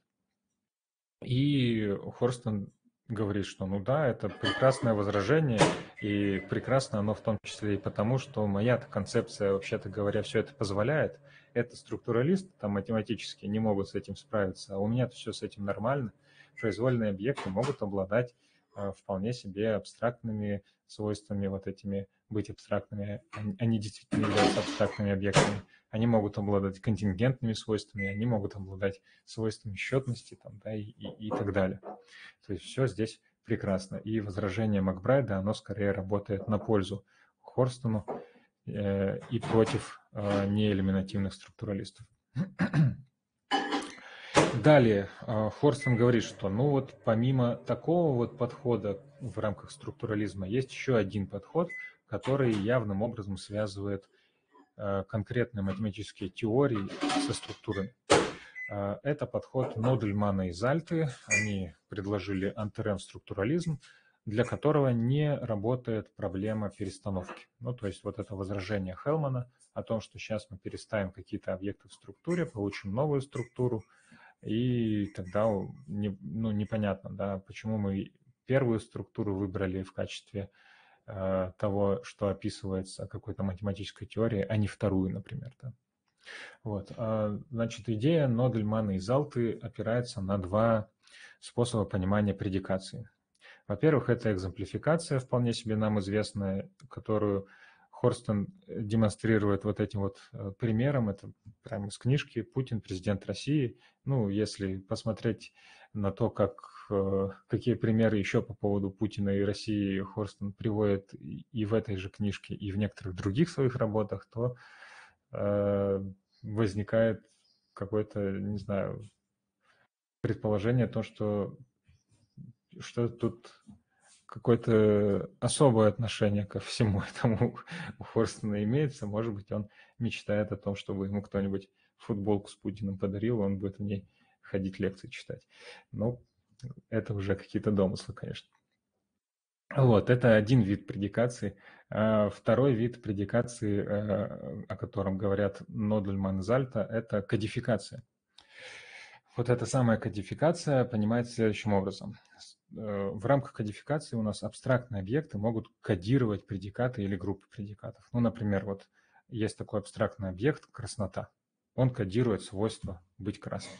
И Хорстен говорит, что ну да, это прекрасное возражение, и прекрасно оно в том числе и потому, что моя-то концепция, вообще-то говоря, все это позволяет. Это структуралисты там математически не могут с этим справиться, а у меня-то все с этим нормально. Произвольные объекты могут обладать э, вполне себе абстрактными свойствами, вот этими быть абстрактными. Они, они действительно являются абстрактными объектами. Они могут обладать контингентными свойствами, они могут обладать свойствами счетности там, да, и, и, и так далее. То есть все здесь прекрасно. И возражение Макбрайда, оно скорее работает на пользу Хорстену э, и против э, неэлиминативных структуралистов. Далее Хорстен говорит, что ну вот помимо такого вот подхода в рамках структурализма есть еще один подход, который явным образом связывает конкретные математические теории со структурами. Это подход Нодельмана и Зальты. Они предложили антерем-структурализм, для которого не работает проблема перестановки. Ну, то есть вот это возражение Хелмана о том, что сейчас мы переставим какие-то объекты в структуре, получим новую структуру, и тогда не, ну, непонятно, да, почему мы первую структуру выбрали в качестве э, того, что описывается какой-то математической теорией, а не вторую, например. Да. Вот. Значит, идея Нодельмана и Залты опирается на два способа понимания предикации. Во-первых, это экземплификация, вполне себе нам известная, которую Хорстен демонстрирует вот этим вот примером. Это прямо из книжки «Путин, президент России». Ну, если посмотреть на то, как, какие примеры еще по поводу Путина и России Хорстен приводит и в этой же книжке, и в некоторых других своих работах, то возникает какое-то, не знаю, предположение о том, что, что тут какое-то особое отношение ко всему этому у Хорстена имеется. Может быть, он мечтает о том, чтобы ему кто-нибудь футболку с Путиным подарил, он будет в ней ходить лекции читать. Ну, это уже какие-то домыслы, конечно. Вот, это один вид предикации. Второй вид предикации, о котором говорят Нодельман и Зальта, это кодификация. Вот эта самая кодификация понимается следующим образом. В рамках кодификации у нас абстрактные объекты могут кодировать предикаты или группы предикатов. Ну, например, вот есть такой абстрактный объект краснота. Он кодирует свойство быть красным.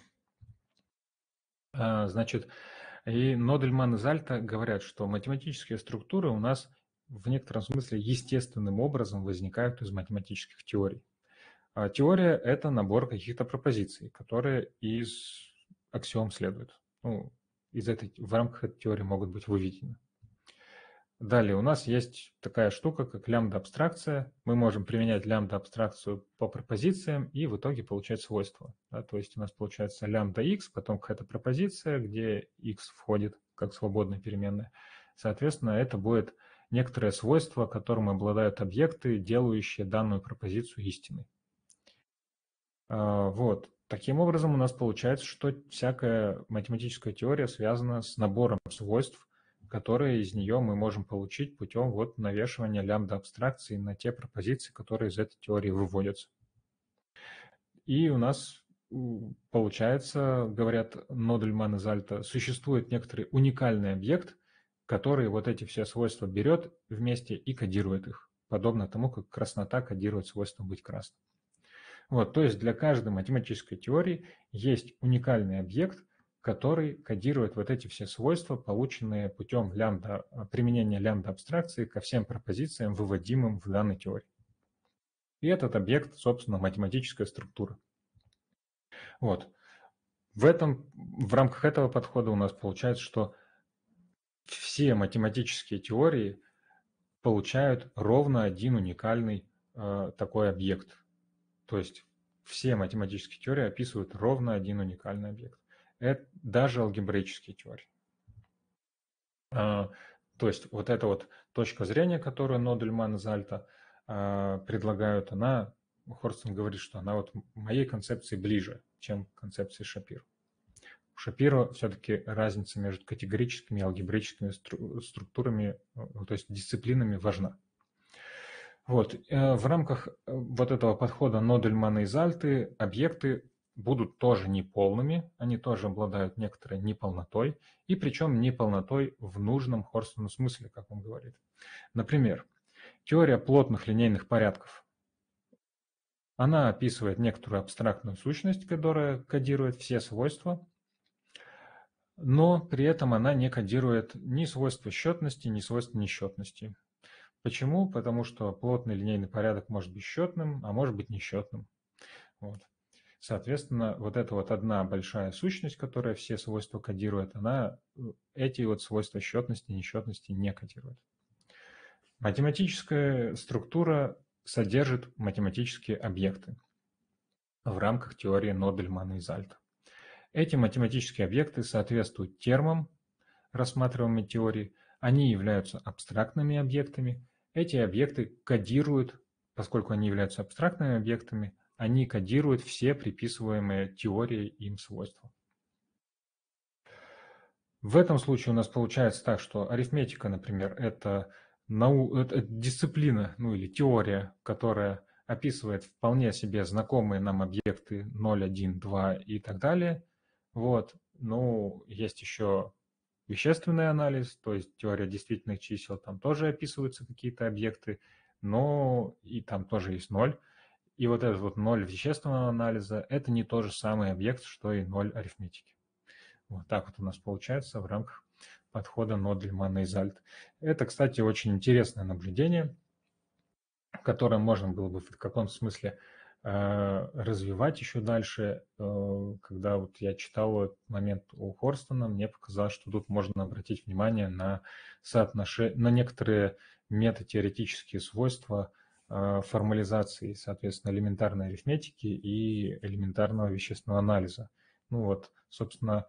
Значит, и Нодельман и Зальта говорят, что математические структуры у нас в некотором смысле естественным образом возникают из математических теорий. А теория – это набор каких-то пропозиций, которые из аксиом следуют. Ну, из этой, в рамках этой теории могут быть выведены. Далее у нас есть такая штука, как лямбда-абстракция. Мы можем применять лямбда-абстракцию по пропозициям и в итоге получать свойства. Да, то есть у нас получается лямбда x, потом какая-то пропозиция, где x входит как свободная переменная. Соответственно, это будет некоторое свойство, которым обладают объекты, делающие данную пропозицию истинной. Вот. Таким образом, у нас получается, что всякая математическая теория связана с набором свойств, которые из нее мы можем получить путем вот навешивания лямбда-абстракции на те пропозиции, которые из этой теории выводятся. И у нас получается, говорят Нодельман и Зальта, существует некоторый уникальный объект, который вот эти все свойства берет вместе и кодирует их, подобно тому, как краснота кодирует свойство быть красным. Вот, то есть для каждой математической теории есть уникальный объект, который кодирует вот эти все свойства, полученные путем лямбда, применения лямбда-абстракции ко всем пропозициям, выводимым в данной теории. И этот объект, собственно, математическая структура. Вот. В, этом, в рамках этого подхода у нас получается, что все математические теории получают ровно один уникальный э, такой объект. То есть все математические теории описывают ровно один уникальный объект. Это даже алгебраические теории. А, то есть вот эта вот точка зрения, которую Нодельман и Зальта а, предлагают, она, Хорстен говорит, что она вот моей концепции ближе, чем концепции Шапиро. У Шапиро все-таки разница между категорическими и алгебраическими стру структурами, то есть дисциплинами, важна. Вот. В рамках вот этого подхода Нодельмана и Зальты объекты будут тоже неполными, они тоже обладают некоторой неполнотой, и причем неполнотой в нужном Хорстену смысле, как он говорит. Например, теория плотных линейных порядков. Она описывает некоторую абстрактную сущность, которая кодирует все свойства, но при этом она не кодирует ни свойства счетности, ни свойства несчетности. Почему? Потому что плотный линейный порядок может быть счетным, а может быть несчетным. Вот. Соответственно, вот эта вот одна большая сущность, которая все свойства кодирует, она эти вот свойства счетности и несчетности не кодирует. Математическая структура содержит математические объекты в рамках теории Нодельмана и Зальта. Эти математические объекты соответствуют термам рассматриваемой теории, они являются абстрактными объектами. Эти объекты кодируют, поскольку они являются абстрактными объектами, они кодируют все приписываемые теорией им свойства. В этом случае у нас получается так, что арифметика, например, это, нау... это дисциплина, ну или теория, которая описывает вполне себе знакомые нам объекты ноль, один, два и так далее. Вот. Ну, есть еще вещественный анализ, то есть теория действительных чисел, там тоже описываются какие-то объекты, но и там тоже есть ноль. И вот этот вот ноль вещественного анализа – это не тот же самый объект, что и ноль арифметики. Вот так вот у нас получается в рамках подхода Нодельмана и Зальт. Это, кстати, очень интересное наблюдение, которое можно было бы в каком-то смысле развивать еще дальше. Когда вот я читал этот момент у Хорстена, мне показалось, что тут можно обратить внимание на соотношение, на некоторые метатеоретические свойства формализации, соответственно, элементарной арифметики и элементарного вещественного анализа. Ну вот, собственно,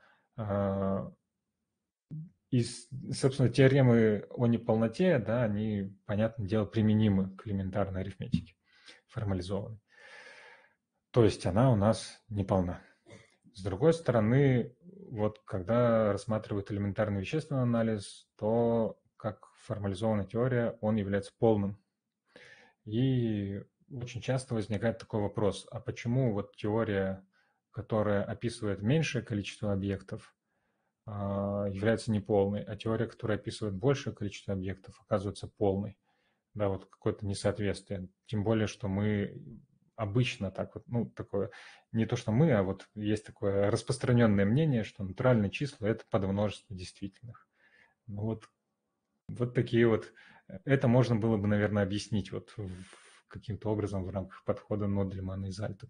и, собственно, теоремы о неполноте, да, они, понятное дело, применимы к элементарной арифметике, формализованной. То есть она у нас неполна. С другой стороны, вот когда рассматривают элементарный вещественный анализ, то как формализованная теория он является полным. И очень часто возникает такой вопрос, а почему вот теория которая описывает меньшее количество объектов, является неполной, а теория, которая описывает большее количество объектов, оказывается полной. Да, вот какое-то несоответствие. Тем более, что мы обычно так вот, ну, такое, не то что мы, а вот есть такое распространенное мнение, что натуральные числа – это подмножество действительных. Ну вот, вот такие вот, это можно было бы, наверное, объяснить вот каким-то образом в рамках подхода Нодельмана и Зальта,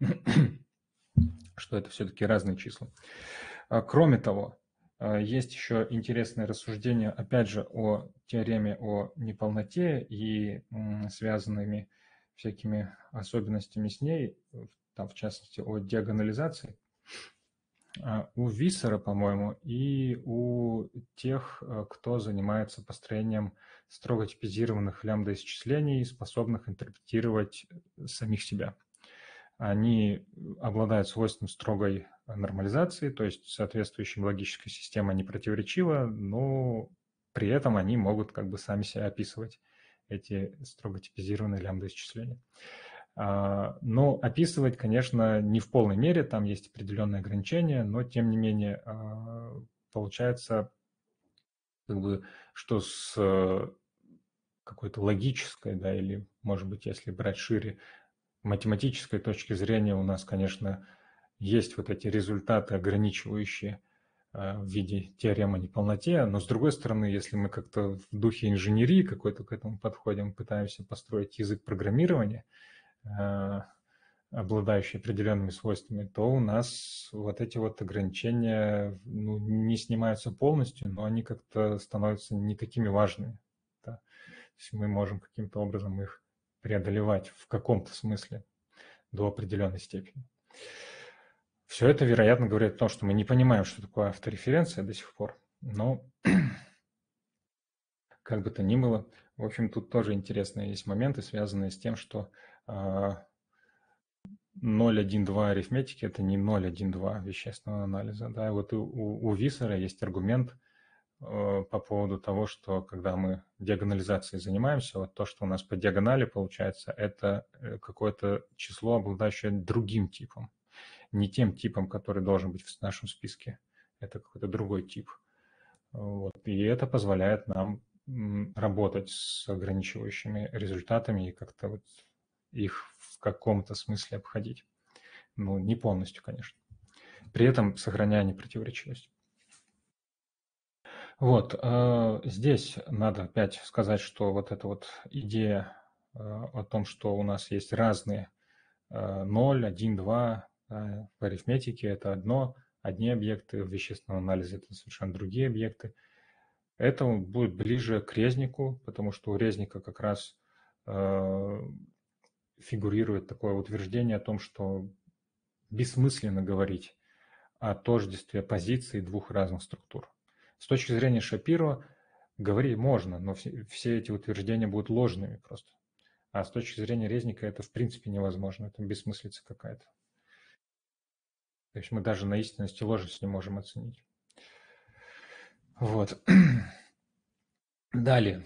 что это все-таки разные числа. Кроме того, есть еще интересное рассуждение, опять же, о теореме о неполноте и связанными всякими особенностями с ней, там, в частности, о диагонализации. У Виссера, по-моему, и у тех, кто занимается построением строго типизированных лямбда-исчислений, способных интерпретировать самих себя. Они обладают свойством строгой нормализации, то есть соответствующим логической системе не противоречиво, но при этом они могут как бы сами себя описывать, эти строго типизированные лямбда-исчисления. Но описывать, конечно, не в полной мере, там есть определенные ограничения, но тем не менее получается, как бы, что с какой-то логической, да, или, может быть, если брать шире, математической точки зрения у нас, конечно, есть вот эти результаты, ограничивающие в виде теоремы о неполноте, но с другой стороны, если мы как-то в духе инженерии какой-то к этому подходим, пытаемся построить язык программирования, обладающий определенными свойствами, то у нас вот эти вот ограничения, ну, не снимаются полностью, но они как-то становятся не такими важными. Да? То есть мы можем каким-то образом их преодолевать в каком-то смысле до определенной степени. Все это, вероятно, говорит о том, что мы не понимаем, что такое автореференция до сих пор, но как бы то ни было, в общем, тут тоже интересные есть моменты, связанные с тем, что ноль, один, два арифметики – это не ноль, один, два вещественного анализа. Да? И вот у, у Виссера есть аргумент э, по поводу того, что когда мы диагонализацией занимаемся, вот то, что у нас по диагонали получается, это какое-то число, обладающее другим типом. Не тем типом, который должен быть в нашем списке. Это какой-то другой тип. Вот. И это позволяет нам работать с ограничивающими результатами и как-то вот их в каком-то смысле обходить. Ну, не полностью, конечно. При этом сохраняя непротиворечивость. Вот. Здесь надо опять сказать, что вот эта вот идея о том, что у нас есть разные ноль, один, два в арифметике – это одно, одни объекты, в вещественном анализе это совершенно другие объекты. Это будет ближе к резнику, потому что у резника как раз фигурирует такое утверждение о том, что бессмысленно говорить о тождестве позиций двух разных структур. С точки зрения Шапиро говорить можно, но все, все эти утверждения будут ложными просто. А с точки зрения Резника это в принципе невозможно, это бессмыслица какая-то. То есть мы даже на истинность и ложность не можем оценить. Вот. Далее.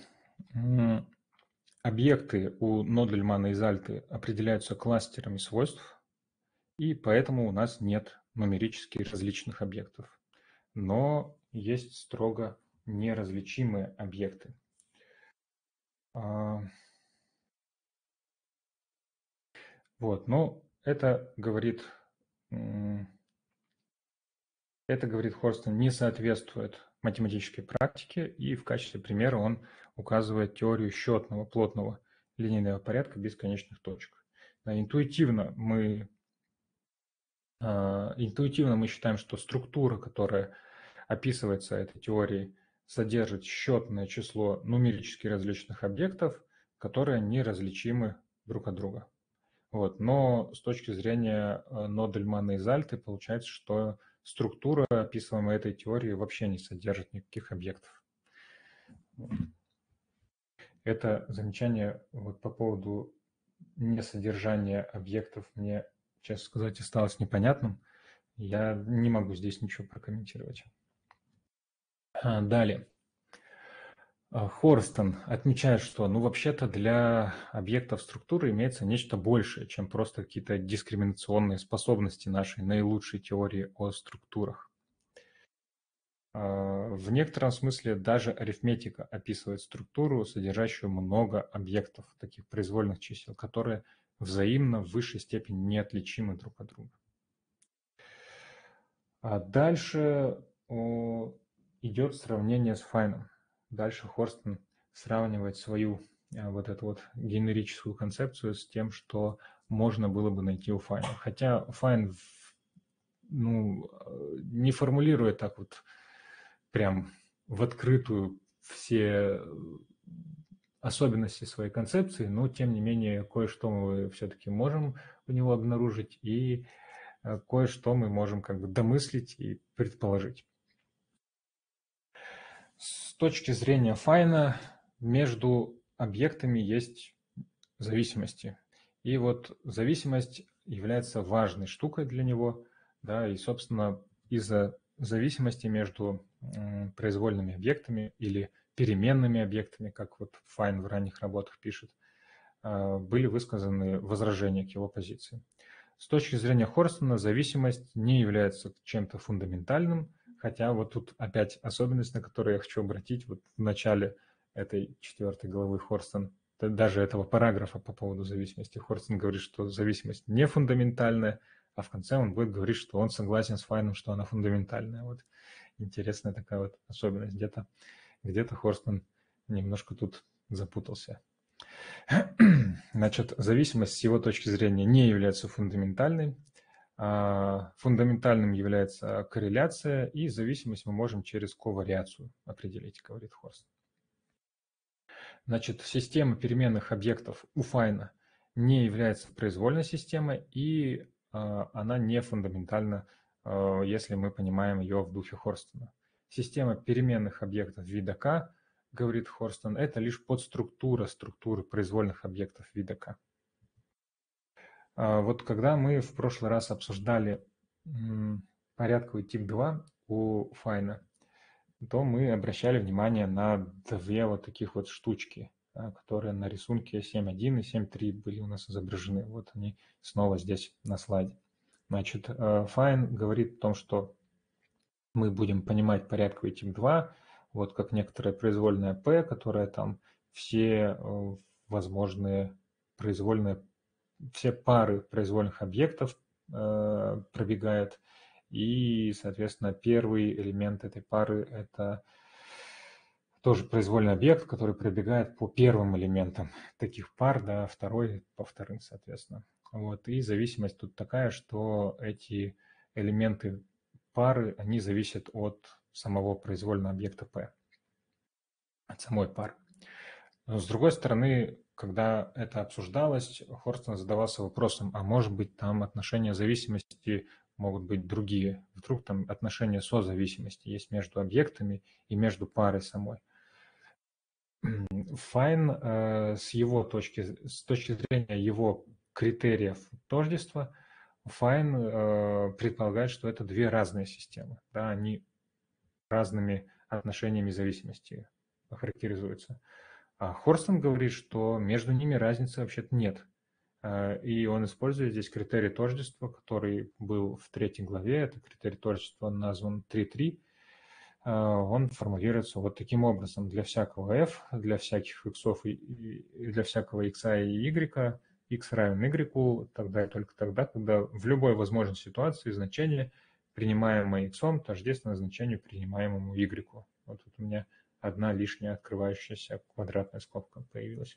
Объекты у Нодельмана и Зальты определяются кластерами свойств, и поэтому у нас нет нумерически различных объектов. Но есть строго неразличимые объекты. Вот, но это говорит, это говорит Хорстен, не соответствует математической практике, и в качестве примера он указывает теорию счетного плотного линейного порядка бесконечных точек. Да, интуитивно мы интуитивно мы считаем, что структура, которая описывается этой теорией, содержит счетное число нумерически различных объектов, которые неразличимы друг от друга. Вот. Но с точки зрения Нодельмана и Зальты получается, что структура, описываемая этой теорией, вообще не содержит никаких объектов. Вот. Это замечание вот по поводу несодержания объектов мне, честно сказать, осталось непонятным. Я не могу здесь ничего прокомментировать. Далее. Хорстон отмечает, что ну, вообще-то для объектов структуры имеется нечто большее, чем просто какие-то дискриминационные способности нашей наилучшей теории о структурах. В некотором смысле даже арифметика описывает структуру, содержащую много объектов, таких произвольных чисел, которые взаимно в высшей степени неотличимы друг от друга. А дальше о, идет сравнение с Файном. Дальше Хорстон сравнивает свою вот эту вот генерическую концепцию с тем, что можно было бы найти у Файна. Хотя Файн ну, не формулирует так вот прям в открытую все особенности своей концепции, но тем не менее кое-что мы все-таки можем у него обнаружить, и кое-что мы можем как бы домыслить и предположить. С точки зрения Файна между объектами есть зависимости. И вот зависимость является важной штукой для него, да, и, собственно, из-за зависимости между произвольными объектами или переменными объектами, как вот Файн в ранних работах пишет, были высказаны возражения к его позиции. С точки зрения Хорстона зависимость не является чем-то фундаментальным, хотя вот тут опять особенность, на которую я хочу обратить, вот в начале этой четвертой главы Хорстон, даже этого параграфа по поводу зависимости, Хорстон говорит, что зависимость не фундаментальная, а в конце он будет говорить, что он согласен с Файном, что она фундаментальная. Вот интересная такая вот особенность. Где-то где-то Хорстон немножко тут запутался. Значит, зависимость с его точки зрения не является фундаментальной. Фундаментальным является корреляция, и зависимость мы можем через ковариацию определить, говорит Хорстон. Значит, система переменных объектов у Файна не является произвольной системой, и она не фундаментальна, если мы понимаем ее в духе Хорстона. Система переменных объектов вида К, говорит Хорстон, это лишь подструктура структуры произвольных объектов вида К. Вот когда мы в прошлый раз обсуждали порядковый тип два у Файна, то мы обращали внимание на две вот таких вот штучки, которые на рисунке семь один и семь три были у нас изображены. Вот они снова здесь на слайде. Значит, Файн говорит о том, что мы будем понимать порядковый тип два, вот как некоторая произвольная P, которая там все возможные произвольные, все пары произвольных объектов э, пробегает, и, соответственно, первый элемент этой пары – это тоже произвольный объект, который пробегает по первым элементам таких пар, да, второй по вторым, соответственно. Вот, и зависимость тут такая, что эти элементы пары, они зависят от самого произвольного объекта P, от самой пары. Но с другой стороны, когда это обсуждалось, Хорстон задавался вопросом, а может быть там отношения зависимости могут быть другие. Вдруг там отношения созависимости есть между объектами и между парой самой. Файн э, с его точки, с точки зрения его критериев тождества, Файн э, предполагает, что это две разные системы. Да, они разными отношениями зависимости характеризуются. А Хорстон говорит, что между ними разницы вообще-то нет. И он использует здесь критерий тождества, который был в третьей главе. Это критерий тождества назван три три. Он формулируется вот таким образом. Для всякого f, для всяких x и для всякого x и y, x равен y, тогда и только тогда, когда в любой возможной ситуации значение, принимаемое x, тождественно значению, принимаемому y. Вот тут у меня одна лишняя открывающаяся квадратная скобка появилась.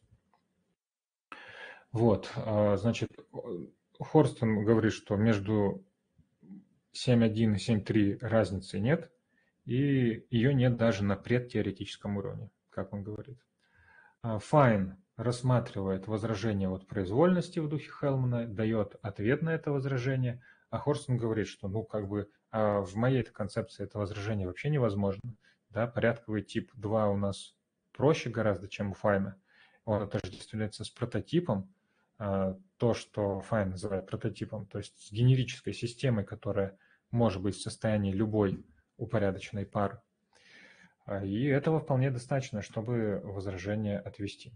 Вот, значит, Хорстон говорит, что между семь один и семь три разницы нет, и ее нет даже на предтеоретическом уровне, как он говорит. Файн рассматривает возражение от произвольности в духе Хелмана, дает ответ на это возражение, а Хорстон говорит, что ну как бы а в моей концепции это возражение вообще невозможно. Да, порядковый тип два у нас проще гораздо, чем у Файна. Он отождествляется с прототипом, то, что Файн называет прототипом, то есть с генерической системой, которая может быть в состоянии любой упорядоченной пары. И этого вполне достаточно, чтобы возражение отвести.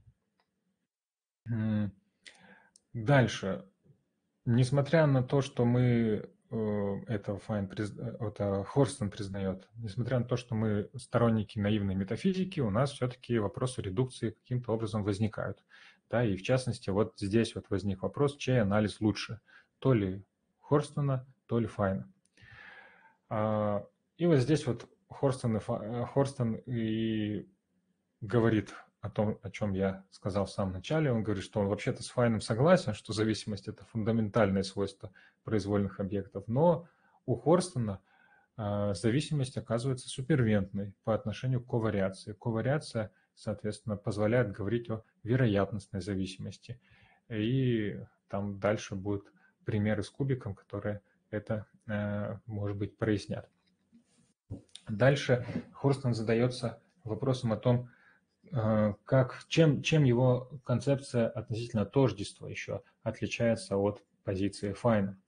Дальше. Несмотря на то, что мы это Файн, это Хорстен признает, несмотря на то, что мы сторонники наивной метафизики, у нас все-таки вопросы редукции каким-то образом возникают. Да, и в частности, вот здесь вот возник вопрос, чей анализ лучше, то ли Хорстена, то ли Файна. И вот здесь вот Хорстен и, Хорстен и говорит о том, о чем я сказал в самом начале. Он говорит, что он вообще-то с Файном согласен, что зависимость – это фундаментальное свойство произвольных объектов, но у Хорстена э, зависимость оказывается супервентной по отношению к ковариации. Ковариация, соответственно, позволяет говорить о вероятностной зависимости. И там дальше будут примеры с кубиком, которые это, э, может быть, прояснят. Дальше Хорстен задается вопросом о том, как, чем, чем его концепция относительно тождества еще отличается от позиции Файна.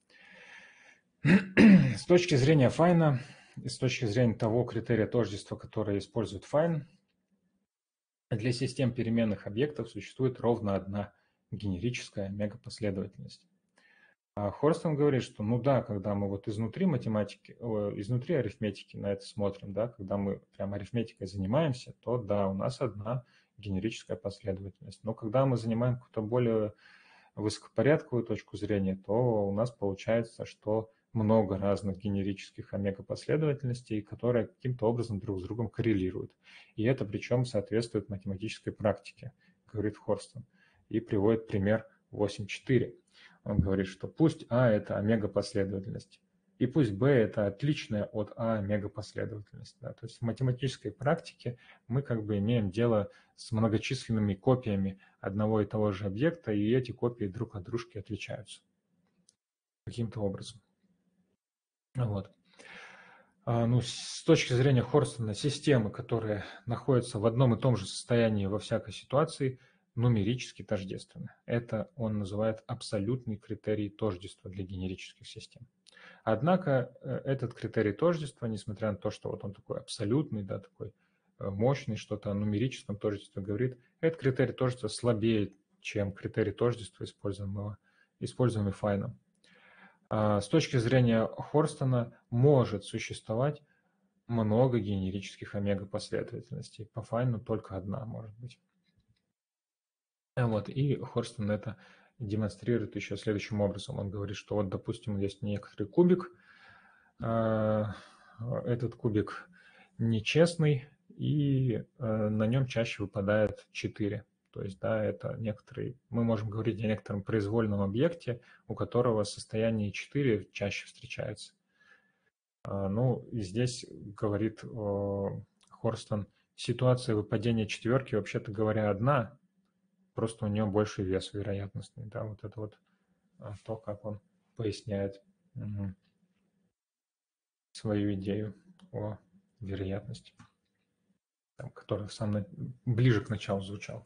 С точки зрения Файна, и с точки зрения того критерия тождества, который использует Файн, для систем переменных объектов существует ровно одна генерическая мегапоследовательность. А Хорстен говорит, что ну да, когда мы вот изнутри математики, изнутри арифметики на это смотрим, да, когда мы прям арифметикой занимаемся, то да, у нас одна генерическая последовательность. Но когда мы занимаем какую-то более высокопорядковую точку зрения, то у нас получается, что много разных генерических омега-последовательностей, которые каким-то образом друг с другом коррелируют. И это причем соответствует математической практике, говорит Хорстен. И приводит пример восемь четыре. Он говорит, что пусть А – это омега-последовательность, и пусть B – это отличная от А омега-последовательность. Да? То есть в математической практике мы как бы имеем дело с многочисленными копиями одного и того же объекта, и эти копии друг от дружки отличаются каким-то образом. Вот. А, ну, с точки зрения Хорстена, системы, которые находятся в одном и том же состоянии во всякой ситуации, нумерически тождественны. Это он называет абсолютный критерий тождества для генерических систем. Однако этот критерий тождества, несмотря на то, что вот он такой абсолютный, да, такой мощный, что-то о нумерическом тождестве говорит, этот критерий тождества слабее, чем критерий тождества, используемого, используемый Файном. С точки зрения Хорстена может существовать много генерических омега-последовательностей. По Файну только одна может быть. Вот, и Хорстен это демонстрирует еще следующим образом. Он говорит, что вот, допустим, есть некоторый кубик, этот кубик нечестный, и на нем чаще выпадает четыре. То есть, да, это некоторый, мы можем говорить о некотором произвольном объекте, у которого состояние четыре чаще встречается. Ну, и здесь говорит Хорстен, ситуация выпадения четверки, вообще-то говоря, одна, просто у нее больше вес вероятностный, да, вот это вот то, как он поясняет угу, свою идею о вероятности, там, которая в самом, ближе к началу звучала.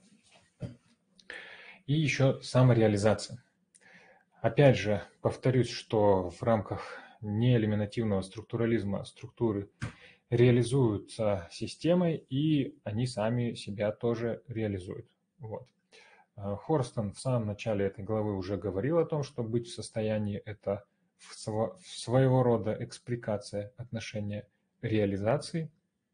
И еще самореализация. Опять же, повторюсь, что в рамках неэлиминативного структурализма структуры реализуются системой, и они сами себя тоже реализуют. Вот. Хорстен в самом начале этой главы уже говорил о том, что быть в состоянии – это своего рода экспликация отношения реализации.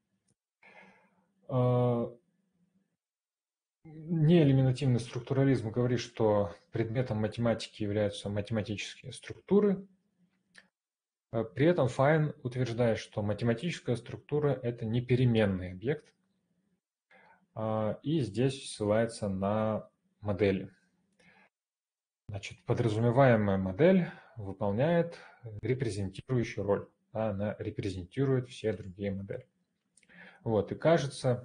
Неэлиминативный структурализм говорит, что предметом математики являются математические структуры. При этом Файн утверждает, что математическая структура – это не переменный объект, и здесь ссылается на модели. Значит, подразумеваемая модель выполняет репрезентирующую роль. Она репрезентирует все другие модели. Вот, и кажется,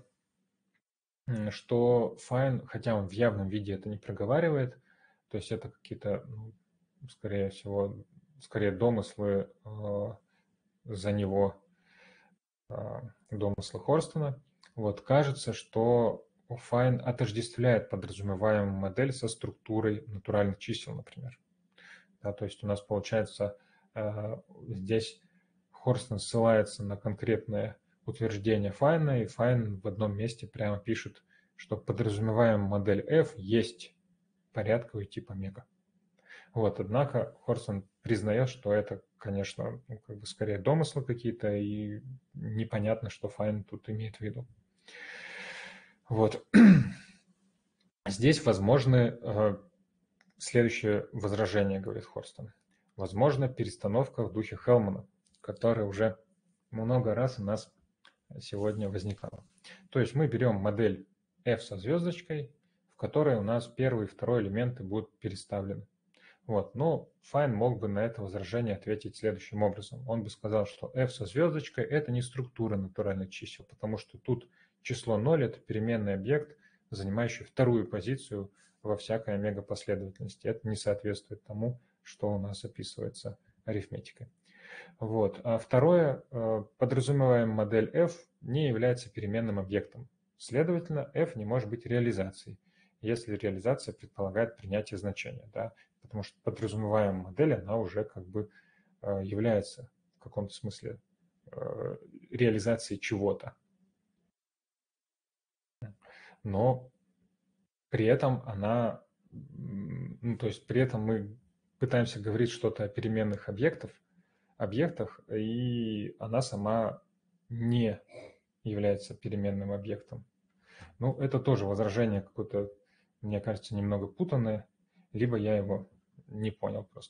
что Файн, хотя он в явном виде это не проговаривает, то есть это какие-то, ну, скорее всего, скорее домыслы э, за него, э, домыслы Хорстена. Вот, кажется, что Файн отождествляет подразумеваемую модель со структурой натуральных чисел, например. Да, то есть у нас получается э, здесь Хорстен ссылается на конкретное утверждение Файна, и Файн в одном месте прямо пишет, что подразумеваемая модель F есть порядковый тип омега. Вот, однако Хорстон признает, что это, конечно, ну, как бы скорее домыслы какие-то, и непонятно, что Файн тут имеет в виду. Вот. Здесь возможны э, следующее возражение, говорит Хорстон. Возможно, перестановка в духе Хелмана, которая уже много раз у нас сегодня возникала. То есть мы берем модель F со звездочкой, в которой у нас первый и второй элементы будут переставлены. Вот. Но Файн мог бы на это возражение ответить следующим образом. Он бы сказал, что F со звездочкой – это не структура натуральных чисел, потому что тут число ноль – это переменный объект, занимающий вторую позицию во всякой омега-последовательности. Это не соответствует тому, что у нас описывается арифметикой. Вот. А второе, подразумеваемая модель F не является переменным объектом. Следовательно, F не может быть реализацией, если реализация предполагает принятие значения, да, потому что подразумеваемая модель, она уже как бы является в каком-то смысле реализацией чего-то. Но при этом она, ну, то есть при этом мы пытаемся говорить что-то о переменных объектах, объектах, и она сама не является переменным объектом. Ну, это тоже возражение какое-то, мне кажется, немного путанное, либо я его не понял просто.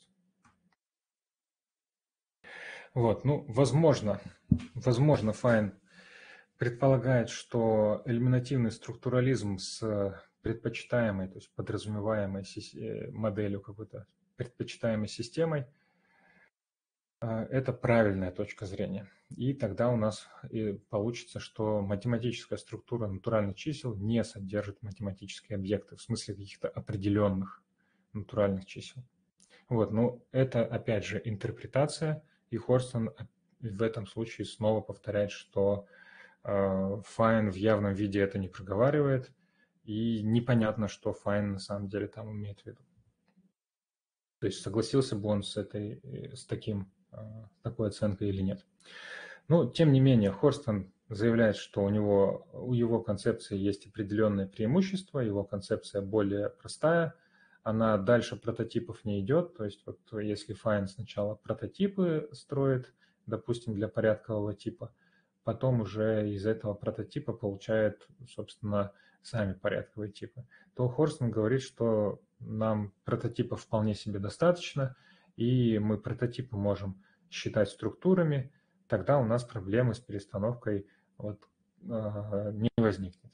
Вот, ну, возможно, возможно, Файн предполагает, что элиминативный структурализм с предпочитаемой, то есть подразумеваемой моделью какой-то предпочитаемой системой – это правильная точка зрения. И тогда у нас и получится, что математическая структура натуральных чисел не содержит математические объекты в смысле каких-то определенных натуральных чисел. Вот, но это, опять же, интерпретация, и Хорстон в этом случае снова повторяет, что э, Файн в явном виде это не проговаривает, и непонятно, что Файн на самом деле там имеет в виду. То есть согласился бы он с, этой, с, таким, с такой оценкой или нет. Но, тем не менее, Хорстон заявляет, что у него, у его концепции есть определенные преимущества, его концепция более простая, она дальше прототипов не идет, то есть вот если Файн сначала прототипы строит, допустим, для порядкового типа, потом уже из этого прототипа получает, собственно, сами порядковые типы, то Хорстон говорит, что нам прототипов вполне себе достаточно, и мы прототипы можем считать структурами, тогда у нас проблемы с перестановкой вот, э, не возникнет.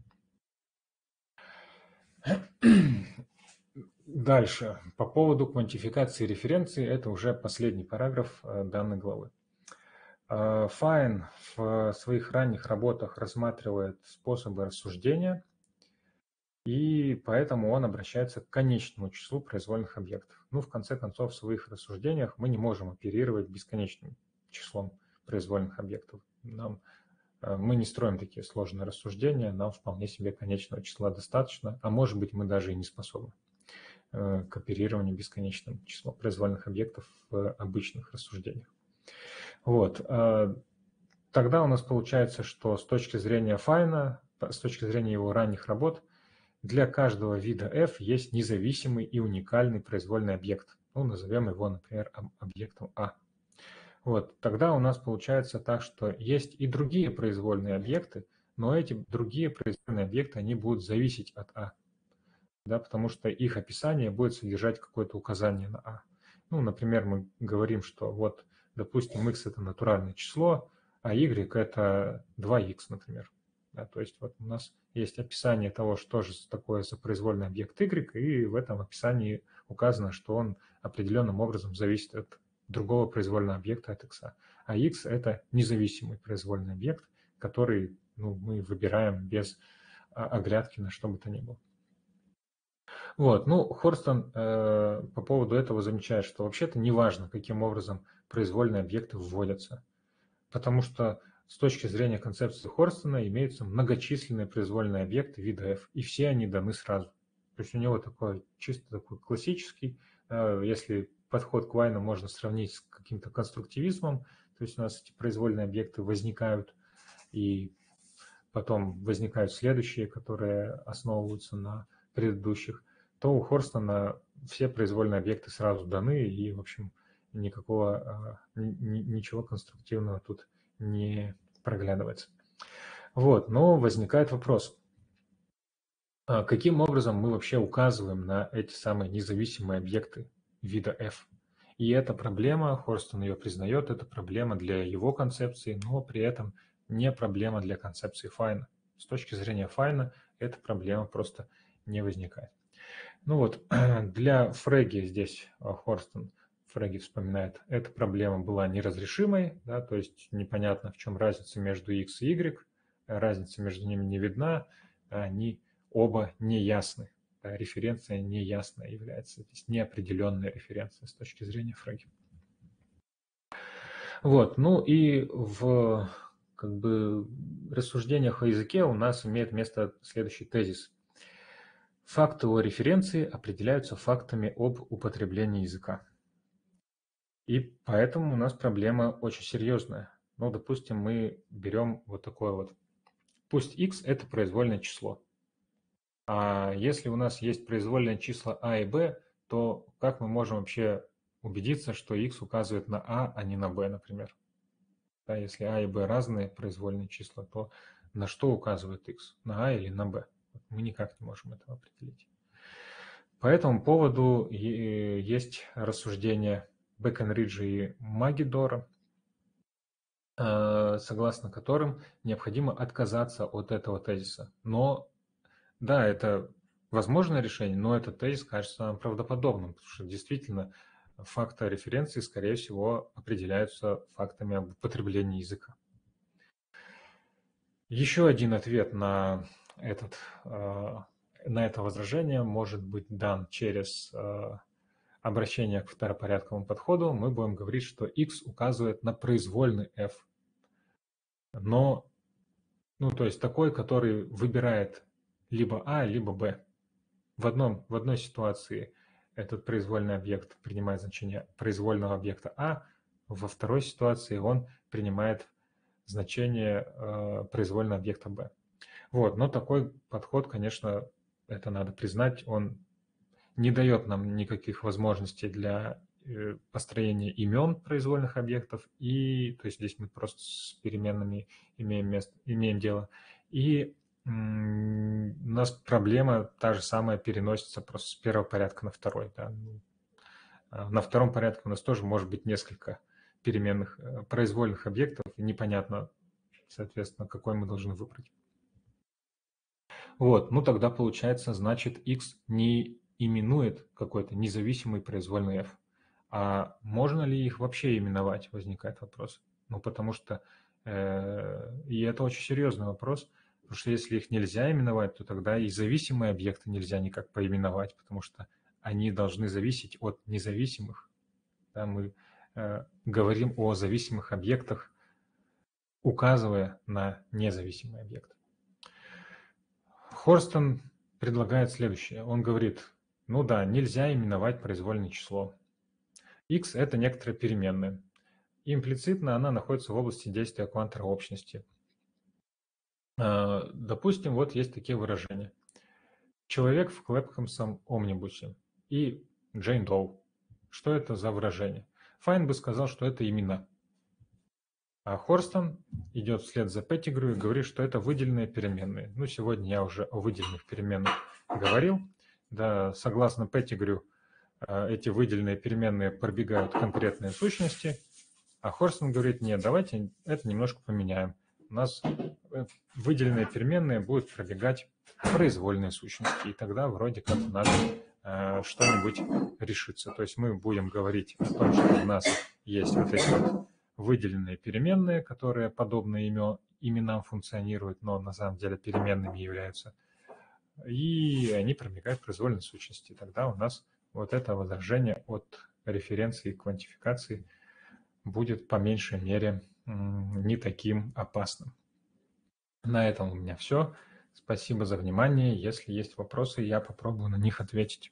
Дальше. По поводу квантификации референции, это уже последний параграф данной главы. Файн в своих ранних работах рассматривает способы рассуждения, и поэтому он обращается к конечному числу произвольных объектов. Ну, в конце концов, в своих рассуждениях мы не можем оперировать бесконечным числом произвольных объектов. Нам, мы не строим такие сложные рассуждения, нам вполне себе конечного числа достаточно, а может быть, мы даже и не способны к оперированию бесконечным числом произвольных объектов в обычных рассуждениях. Вот. Тогда у нас получается, что с точки зрения Файна, с точки зрения его ранних работ, для каждого вида f есть независимый и уникальный произвольный объект. Ну, назовем его, например, объектом А. Вот. Тогда у нас получается так, что есть и другие произвольные объекты, но эти другие произвольные объекты, они будут зависеть от А. Да, потому что их описание будет содержать какое-то указание на А. Ну, например, мы говорим, что вот, допустим, x – это натуральное число, а y – это два икс, например. Да, то есть вот у нас есть описание того, что же такое за произвольный объект y, и в этом описании указано, что он определенным образом зависит от другого произвольного объекта, от x. А x – это независимый произвольный объект, который ну, мы выбираем без оглядки на что бы то ни было. Вот, ну, Хорстон э, по поводу этого замечает, что вообще-то не важно, каким образом произвольные объекты вводятся, потому что с точки зрения концепции Хорстона имеются многочисленные произвольные объекты вида f, и все они даны сразу. То есть у него такой чисто такой классический, э, если подход к Вайну можно сравнить с каким-то конструктивизмом, то есть у нас эти произвольные объекты возникают и потом возникают следующие, которые основываются на предыдущих, то у Хорстона все произвольные объекты сразу даны, и, в общем, никакого, ничего конструктивного тут не проглядывается. Вот, но возникает вопрос, каким образом мы вообще указываем на эти самые независимые объекты вида F? И эта проблема, Хорстон ее признает, это проблема для его концепции, но при этом не проблема для концепции Файна. С точки зрения Файна эта проблема просто не возникает. Ну вот, для Фреги здесь Хорстон, Фреги вспоминает, эта проблема была неразрешимой, да, то есть непонятно, в чем разница между x и y, разница между ними не видна, они оба неясны. Да, референция неясная является, то есть неопределенная референция с точки зрения Фреги. Вот, ну и в как бы рассуждениях о языке у нас имеет место следующий тезис. Факты о референции определяются фактами об употреблении языка. И поэтому у нас проблема очень серьезная. Ну, допустим, мы берем вот такое вот. Пусть x – это произвольное число. А если у нас есть произвольные числа а и b, то как мы можем вообще убедиться, что x указывает на а, а не на b, например? Да, если а и b разные произвольные числа, то на что указывает x? На а или на b? Мы никак не можем этого определить. По этому поводу есть рассуждение Бекенриджа и Магидора, согласно которым необходимо отказаться от этого тезиса. Но, да, это возможное решение, но этот тезис кажется нам правдоподобным, потому что действительно факты референции, скорее всего, определяются фактами об употреблении языка. Еще один ответ на, этот, на это возражение может быть дан через обращение к второпорядковому подходу. Мы будем говорить, что x указывает на произвольный f. Но, ну, то есть такой, который выбирает либо а, либо b. В, одном, в одной ситуации этот произвольный объект принимает значение произвольного объекта а, во второй ситуации он принимает значение э, произвольного объекта b. Вот, но такой подход, конечно, это надо признать, он не дает нам никаких возможностей для э, построения имен произвольных объектов, и то есть здесь мы просто с переменными имеем, место, имеем дело. И м- у нас проблема та же самая переносится просто с первого порядка на второй. Да. На втором порядке у нас тоже может быть несколько переменных э, произвольных объектов, и непонятно, соответственно, какой мы должны выбрать. Вот, ну тогда получается, значит, x не именует какой-то независимый произвольный f. А можно ли их вообще именовать, возникает вопрос. Ну потому что, э, и это очень серьезный вопрос, потому что если их нельзя именовать, то тогда и зависимые объекты нельзя никак поименовать, потому что они должны зависеть от независимых. Да, мы э, говорим о зависимых объектах, указывая на независимые объекты. Хорстон предлагает следующее. Он говорит, ну да, нельзя именовать произвольное число. X – это некоторая переменная. Имплицитно она находится в области действия квантора общности. Допустим, вот есть такие выражения. Человек в Клэпхэмском омнибусе и Джейн Доу. Что это за выражение? Файн бы сказал, что это имена. А Хорстон идет вслед за Петтигрю и говорит, что это выделенные переменные. Ну, сегодня я уже о выделенных переменных говорил. Да, согласно Петтигрю, эти выделенные переменные пробегают конкретные сущности, а Хорстон говорит, нет, давайте это немножко поменяем. У нас выделенные переменные будут пробегать произвольные сущности, и тогда вроде как надо э, что-нибудь решиться. То есть мы будем говорить о том, что у нас есть вот эти вот выделенные переменные, которые подобно имен, именам функционируют, но на самом деле переменными являются. И они пробегают произвольные сущности. Тогда у нас вот это возражение от референции и квантификации будет по меньшей мере не таким опасным. На этом у меня все. Спасибо за внимание. Если есть вопросы, я попробую на них ответить.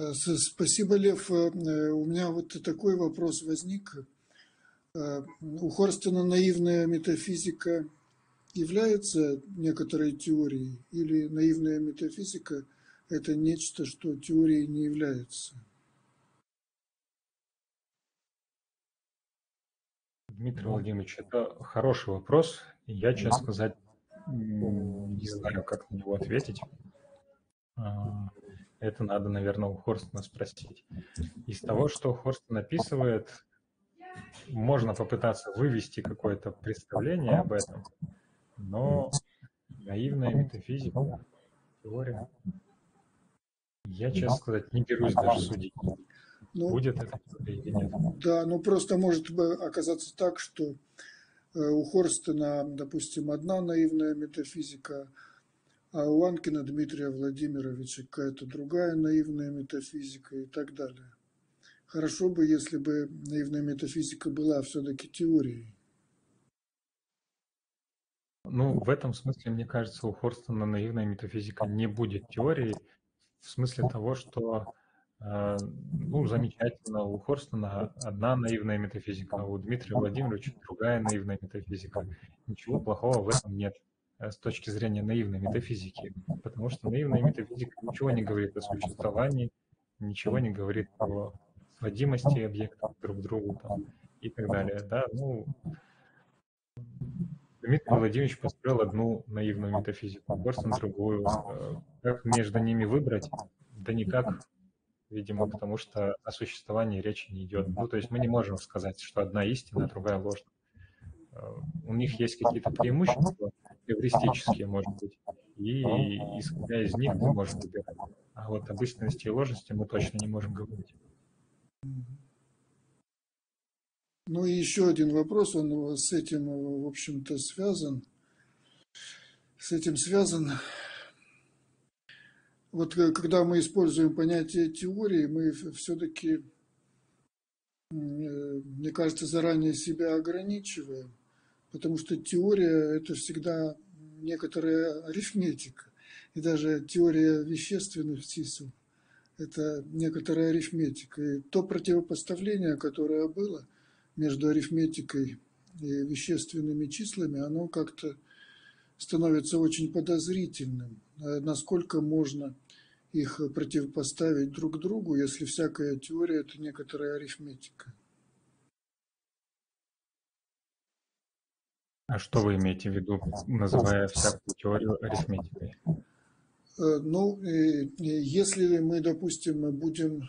Спасибо, Лев. У меня вот такой вопрос возник. У Хорстена наивная метафизика является некоторой теорией, или наивная метафизика – это нечто, что теорией не является? Дмитрий Владимирович, это хороший вопрос. Я, честно сказать, не знаю, как на него ответить. Это надо, наверное, у Хорстена спросить. Из того, что Хорстен описывает, можно попытаться вывести какое-то представление об этом, но наивная метафизика, теория, я, честно сказать, не берусь даже судить, ну, будет это или нет. Да, ну просто может оказаться так, что у Хорстена, допустим, одна наивная метафизика, а у Анкина Дмитрия Владимировича какая-то другая наивная метафизика и так далее. Хорошо бы, если бы наивная метафизика была все-таки теорией. Ну, в этом смысле, мне кажется, у Хорстена наивная метафизика не будет теорией, в смысле того, что, э, ну, замечательно, у Хорстена одна наивная метафизика, а у Дмитрия Владимировича другая наивная метафизика. Ничего плохого в этом нет с точки зрения наивной метафизики, потому что наивная метафизика ничего не говорит о существовании, ничего не говорит о сводимости объектов друг к другу там, и так далее. Да? Ну, Дмитрий Владимирович построил одну наивную метафизику, Хорстен другую. Как между ними выбрать? Да никак, видимо, потому что о существовании речи не идет. Ну, то есть мы не можем сказать, что одна истина, а другая ложна. У них есть какие-то преимущества, эвристические, может быть, и исходя из них мы можем выбирать. А вот об истинности и ложности мы точно не можем говорить. Ну и еще один вопрос, он с этим, в общем-то, связан. С этим связан. Вот когда мы используем понятие теории, мы все-таки, мне кажется, заранее себя ограничиваем, потому что теория – это всегда некоторая арифметика, и даже теория вещественных чисел – это некоторая арифметика. И то противопоставление, которое было между арифметикой и вещественными числами, оно как-то становится очень подозрительным. Насколько можно их противопоставить друг другу, если всякая теория – это некоторая арифметика? А что вы имеете в виду, называя всякую теорию арифметикой? Ну, если мы, допустим, будем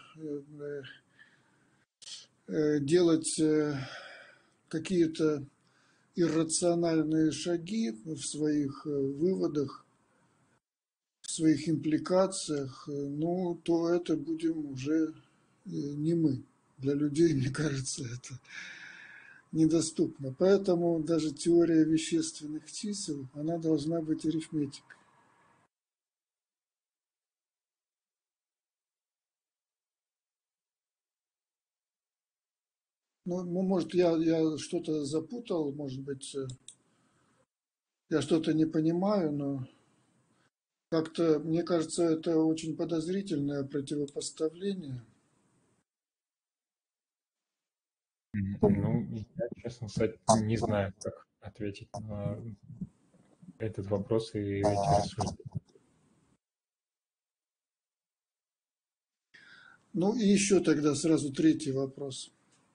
делать какие-то иррациональные шаги в своих выводах, в своих импликациях, ну, то это будем уже не мы. Для людей, мне кажется, это недоступно. Поэтому даже теория вещественных чисел, она должна быть арифметикой. Ну, может, я, я что-то запутал, может быть, я что-то не понимаю, но как-то, мне кажется, это очень подозрительное противопоставление. Ну, я, честно сказать, не знаю, как ответить на этот вопрос и эти рассуждения. Ну и еще тогда сразу третий вопрос.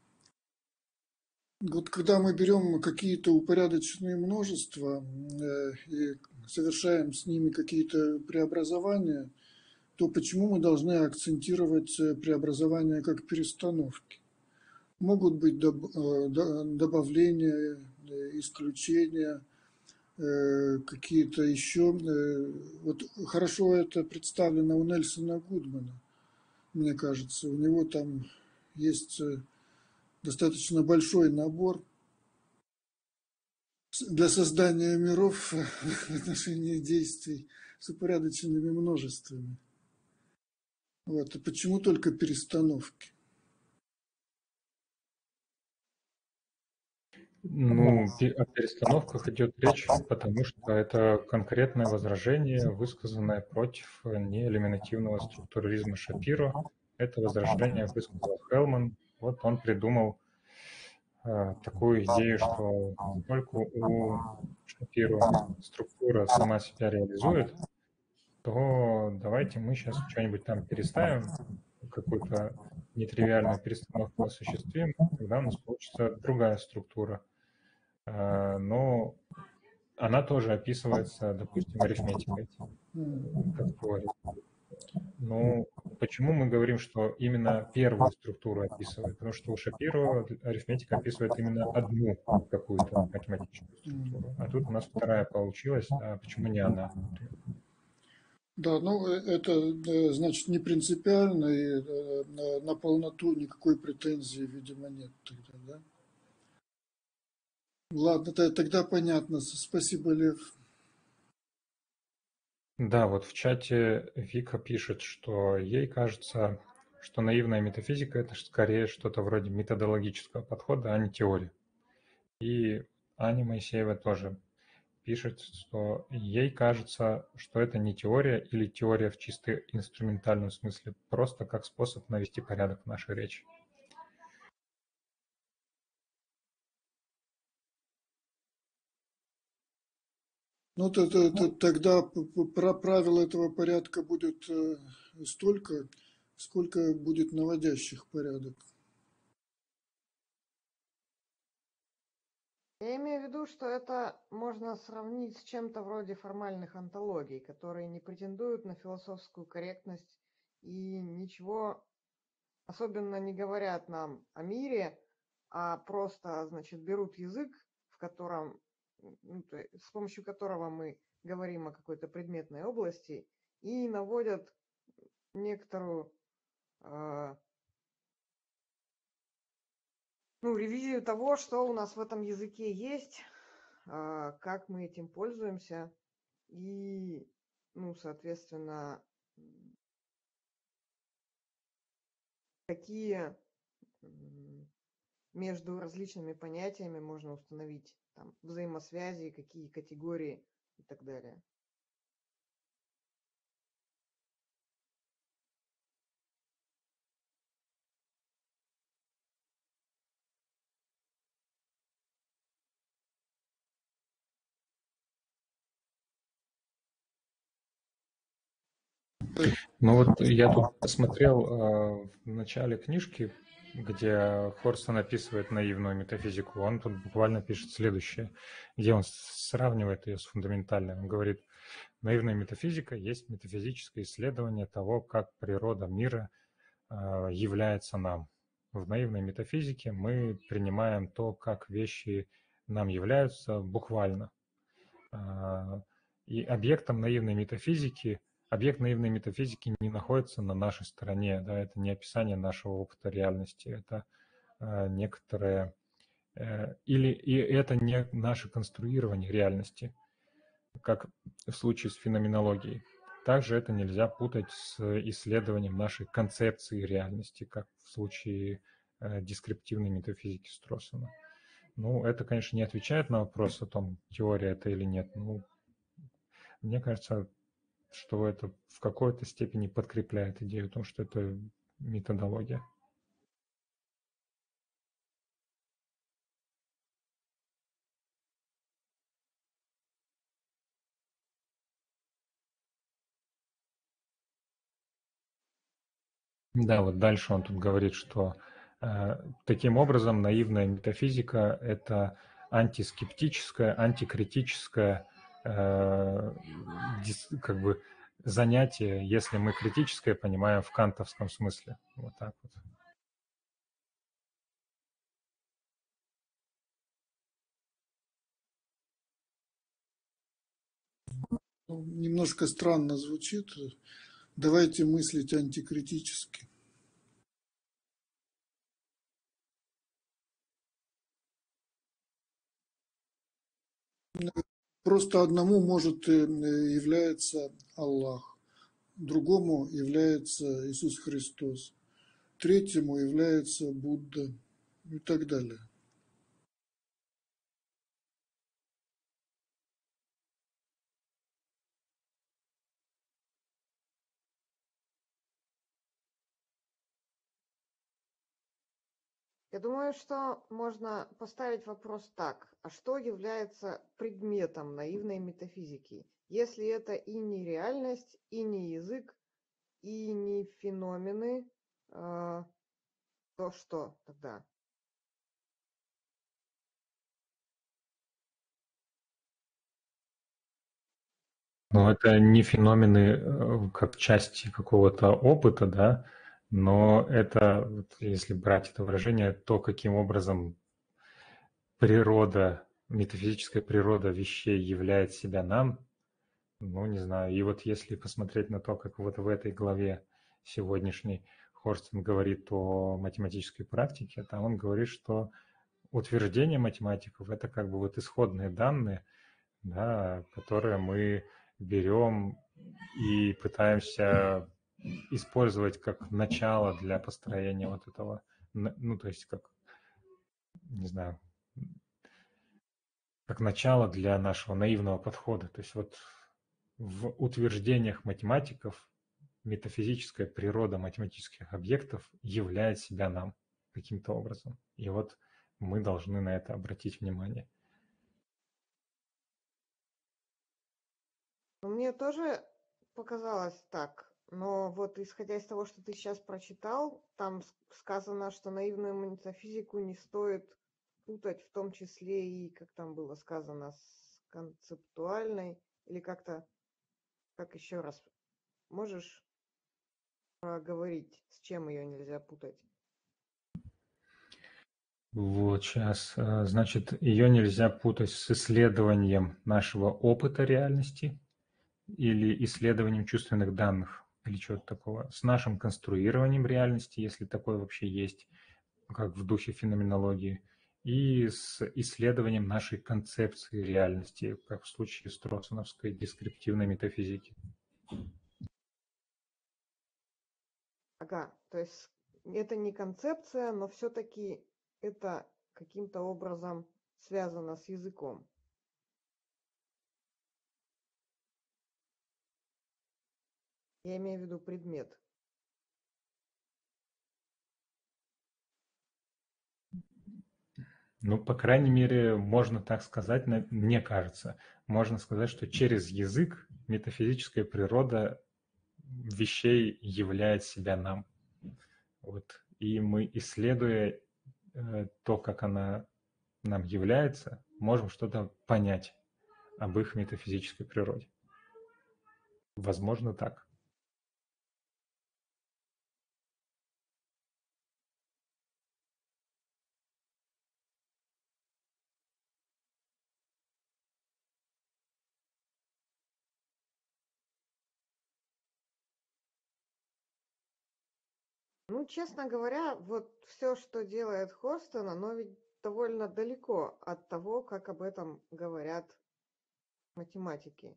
Вот когда мы берем какие-то упорядоченные множества э, и совершаем с ними какие-то преобразования, то почему мы должны акцентировать преобразования как перестановки? Могут быть доб, э, добавления, исключения, э, какие-то еще. Э, вот хорошо это представлено у Нельсона Гудмана, мне кажется. У него там есть достаточно большой набор для создания миров в отношении действий с упорядоченными множествами. Вот. И почему только перестановки? Ну, о перестановках идет речь, потому что это конкретное возражение, высказанное против неэлиминативного структурализма Шапиро. Это возражение высказал Хелман. Вот он придумал э, такую идею, что поскольку у Шапиро структура сама себя реализует, то давайте мы сейчас что-нибудь там переставим, какую-то нетривиальную перестановку осуществим, тогда у нас получится другая структура. Э, Но она тоже описывается, допустим, арифметикой, как теория. Ну, почему мы говорим, что именно первую структуру описывает? Потому что у Шапиро арифметика описывает именно одну какую-то математическую структуру. А тут у нас вторая получилась, а почему не она? Да, ну э, это э, значит не принципиально, и э, на, на полноту никакой претензии, видимо, нет тогда, да? Ладно, т- тогда понятно. С- Спасибо, Лев. Да, вот в чате Вика пишет, что ей кажется, что наивная метафизика – это скорее что-то вроде методологического подхода, а не теории. И Аня Моисеева тоже пишет, что ей кажется, что это не теория или теория в чисто инструментальном смысле, просто как способ навести порядок в нашей речи. Ну, т- т- т- тогда п- п- про правила этого порядка будет э, столько, сколько будет наводящих порядок. Я имею в виду, что это можно сравнить с чем-то вроде формальных антологий, которые не претендуют на философскую корректность и ничего особенно не говорят нам о мире, а просто, значит, берут язык, в котором, ну, то есть, с помощью которого мы говорим о какой-то предметной области, и наводят некоторую э, ну, ревизию того, что у нас в этом языке есть, э, как мы этим пользуемся, и, ну, соответственно, какие между различными понятиями можно установить там взаимосвязи, какие категории и так далее. Ну вот я тут посмотрел э, в начале книжки, где Хорстон описывает наивную метафизику, он тут буквально пишет следующее, где он сравнивает ее с фундаментальной. Он говорит, наивная метафизика есть метафизическое исследование того, как природа мира э, является нам. В наивной метафизике мы принимаем то, как вещи нам являются буквально. А, И объектом наивной метафизики, объект наивной метафизики не находится на нашей стороне, да, это не описание нашего опыта реальности, это а, некоторое, э, или и это не наше конструирование реальности, как в случае с феноменологией. Также это нельзя путать с исследованием нашей концепции реальности, как в случае э, дескриптивной метафизики Строссена. Ну, это, конечно, не отвечает на вопрос о том, теория это или нет. Ну, мне кажется, что это в какой-то степени подкрепляет идею о том, что это методология. Да, вот дальше он тут говорит, что э, таким образом наивная метафизика – это антискептическое, антикритическое э, дис, как бы занятие, если мы критическое понимаем в кантовском смысле. Вот так вот. Ну, немножко странно звучит. Давайте мыслить антикритически. Просто одному может э, является Аллах, другому является Иисус Христос, третьему является Будда и так далее. Я думаю, что можно поставить вопрос так. А что является предметом наивной метафизики? Если это и не реальность, и не язык, и не феномены, э, то что тогда? Но это не феномены э, как части какого-то опыта, да, но это, вот если брать это выражение, то, каким образом природа, метафизическая природа вещей являет себя нам, ну, не знаю. И вот если посмотреть на то, как вот в этой главе сегодняшней Хорстен говорит о математической практике, там он говорит, что утверждения математиков – это как бы вот исходные данные, да, которые мы берем и пытаемся использовать как начало для построения вот этого, ну, то есть как, не знаю, как начало для нашего наивного подхода. То есть вот в утверждениях математиков метафизическая природа математических объектов являет себя нам каким-то образом. И вот мы должны на это обратить внимание. Ну, мне тоже показалось так, но вот исходя из того, что ты сейчас прочитал, там с- сказано, что наивную метафизику не стоит путать в том числе и, как там было сказано, с концептуальной, или как-то, как еще раз, можешь проговорить, с чем ее нельзя путать? Вот сейчас, значит, ее нельзя путать с исследованием нашего опыта реальности или исследованием чувственных данных или чего-то такого, с нашим конструированием реальности, если такое вообще есть, как в духе феноменологии, и с исследованием нашей концепции реальности, как в случае строссоновской дескриптивной метафизики. Ага, то есть это не концепция, но все-таки это каким-то образом связано с языком. Я имею в виду предмет. Ну, по крайней мере, можно так сказать, мне кажется, можно сказать, что через язык метафизическая природа вещей являет себя нам. Вот. И мы, исследуя э, то, как она нам является, можем что-то понять об их метафизической природе. Возможно, так. Ну, честно говоря, вот все, что делает Хорстон, оно ведь довольно далеко от того, как об этом говорят математики.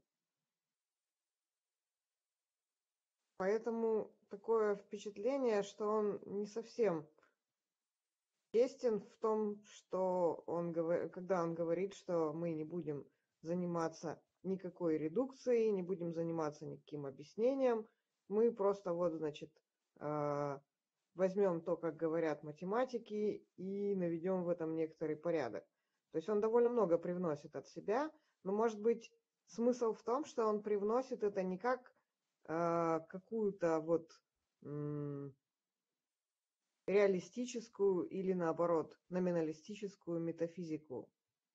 Поэтому такое впечатление, что он не совсем честен в том, что он говорит, когда он говорит, что мы не будем заниматься никакой редукцией, не будем заниматься никаким объяснением, мы просто вот, значит, э, возьмем то, как говорят математики, и наведем в этом некоторый порядок. То есть он довольно много привносит от себя, но, может быть, смысл в том, что он привносит это не как э, какую-то вот м, реалистическую или, наоборот, номиналистическую метафизику,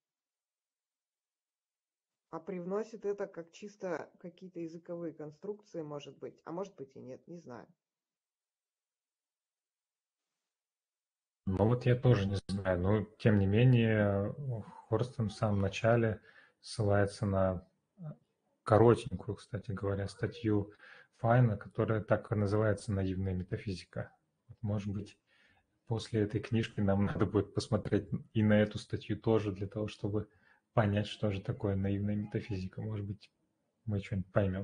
а привносит это как чисто какие-то языковые конструкции, может быть, а может быть и нет, не знаю. Ну вот я тоже не знаю, но тем не менее Хорстон в самом начале ссылается на коротенькую, кстати говоря, статью Файна, которая так и называется «Наивная метафизика». Может быть, после этой книжки нам надо будет посмотреть и на эту статью тоже, для того, чтобы понять, что же такое наивная метафизика. Может быть, мы что-нибудь поймем.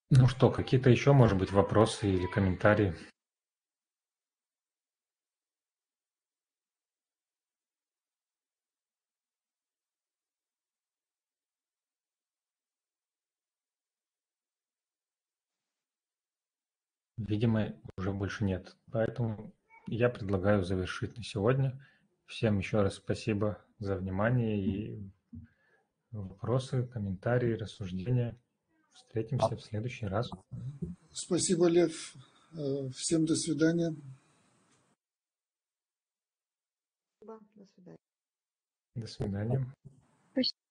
Ну что, какие-то еще, может быть, вопросы или комментарии? Видимо, уже больше нет. Поэтому я предлагаю завершить на сегодня. Всем еще раз спасибо за внимание и вопросы, комментарии, рассуждения. Встретимся в следующий раз. Спасибо, Лев. Э, Всем до свидания. Спасибо. До свидания. До свидания.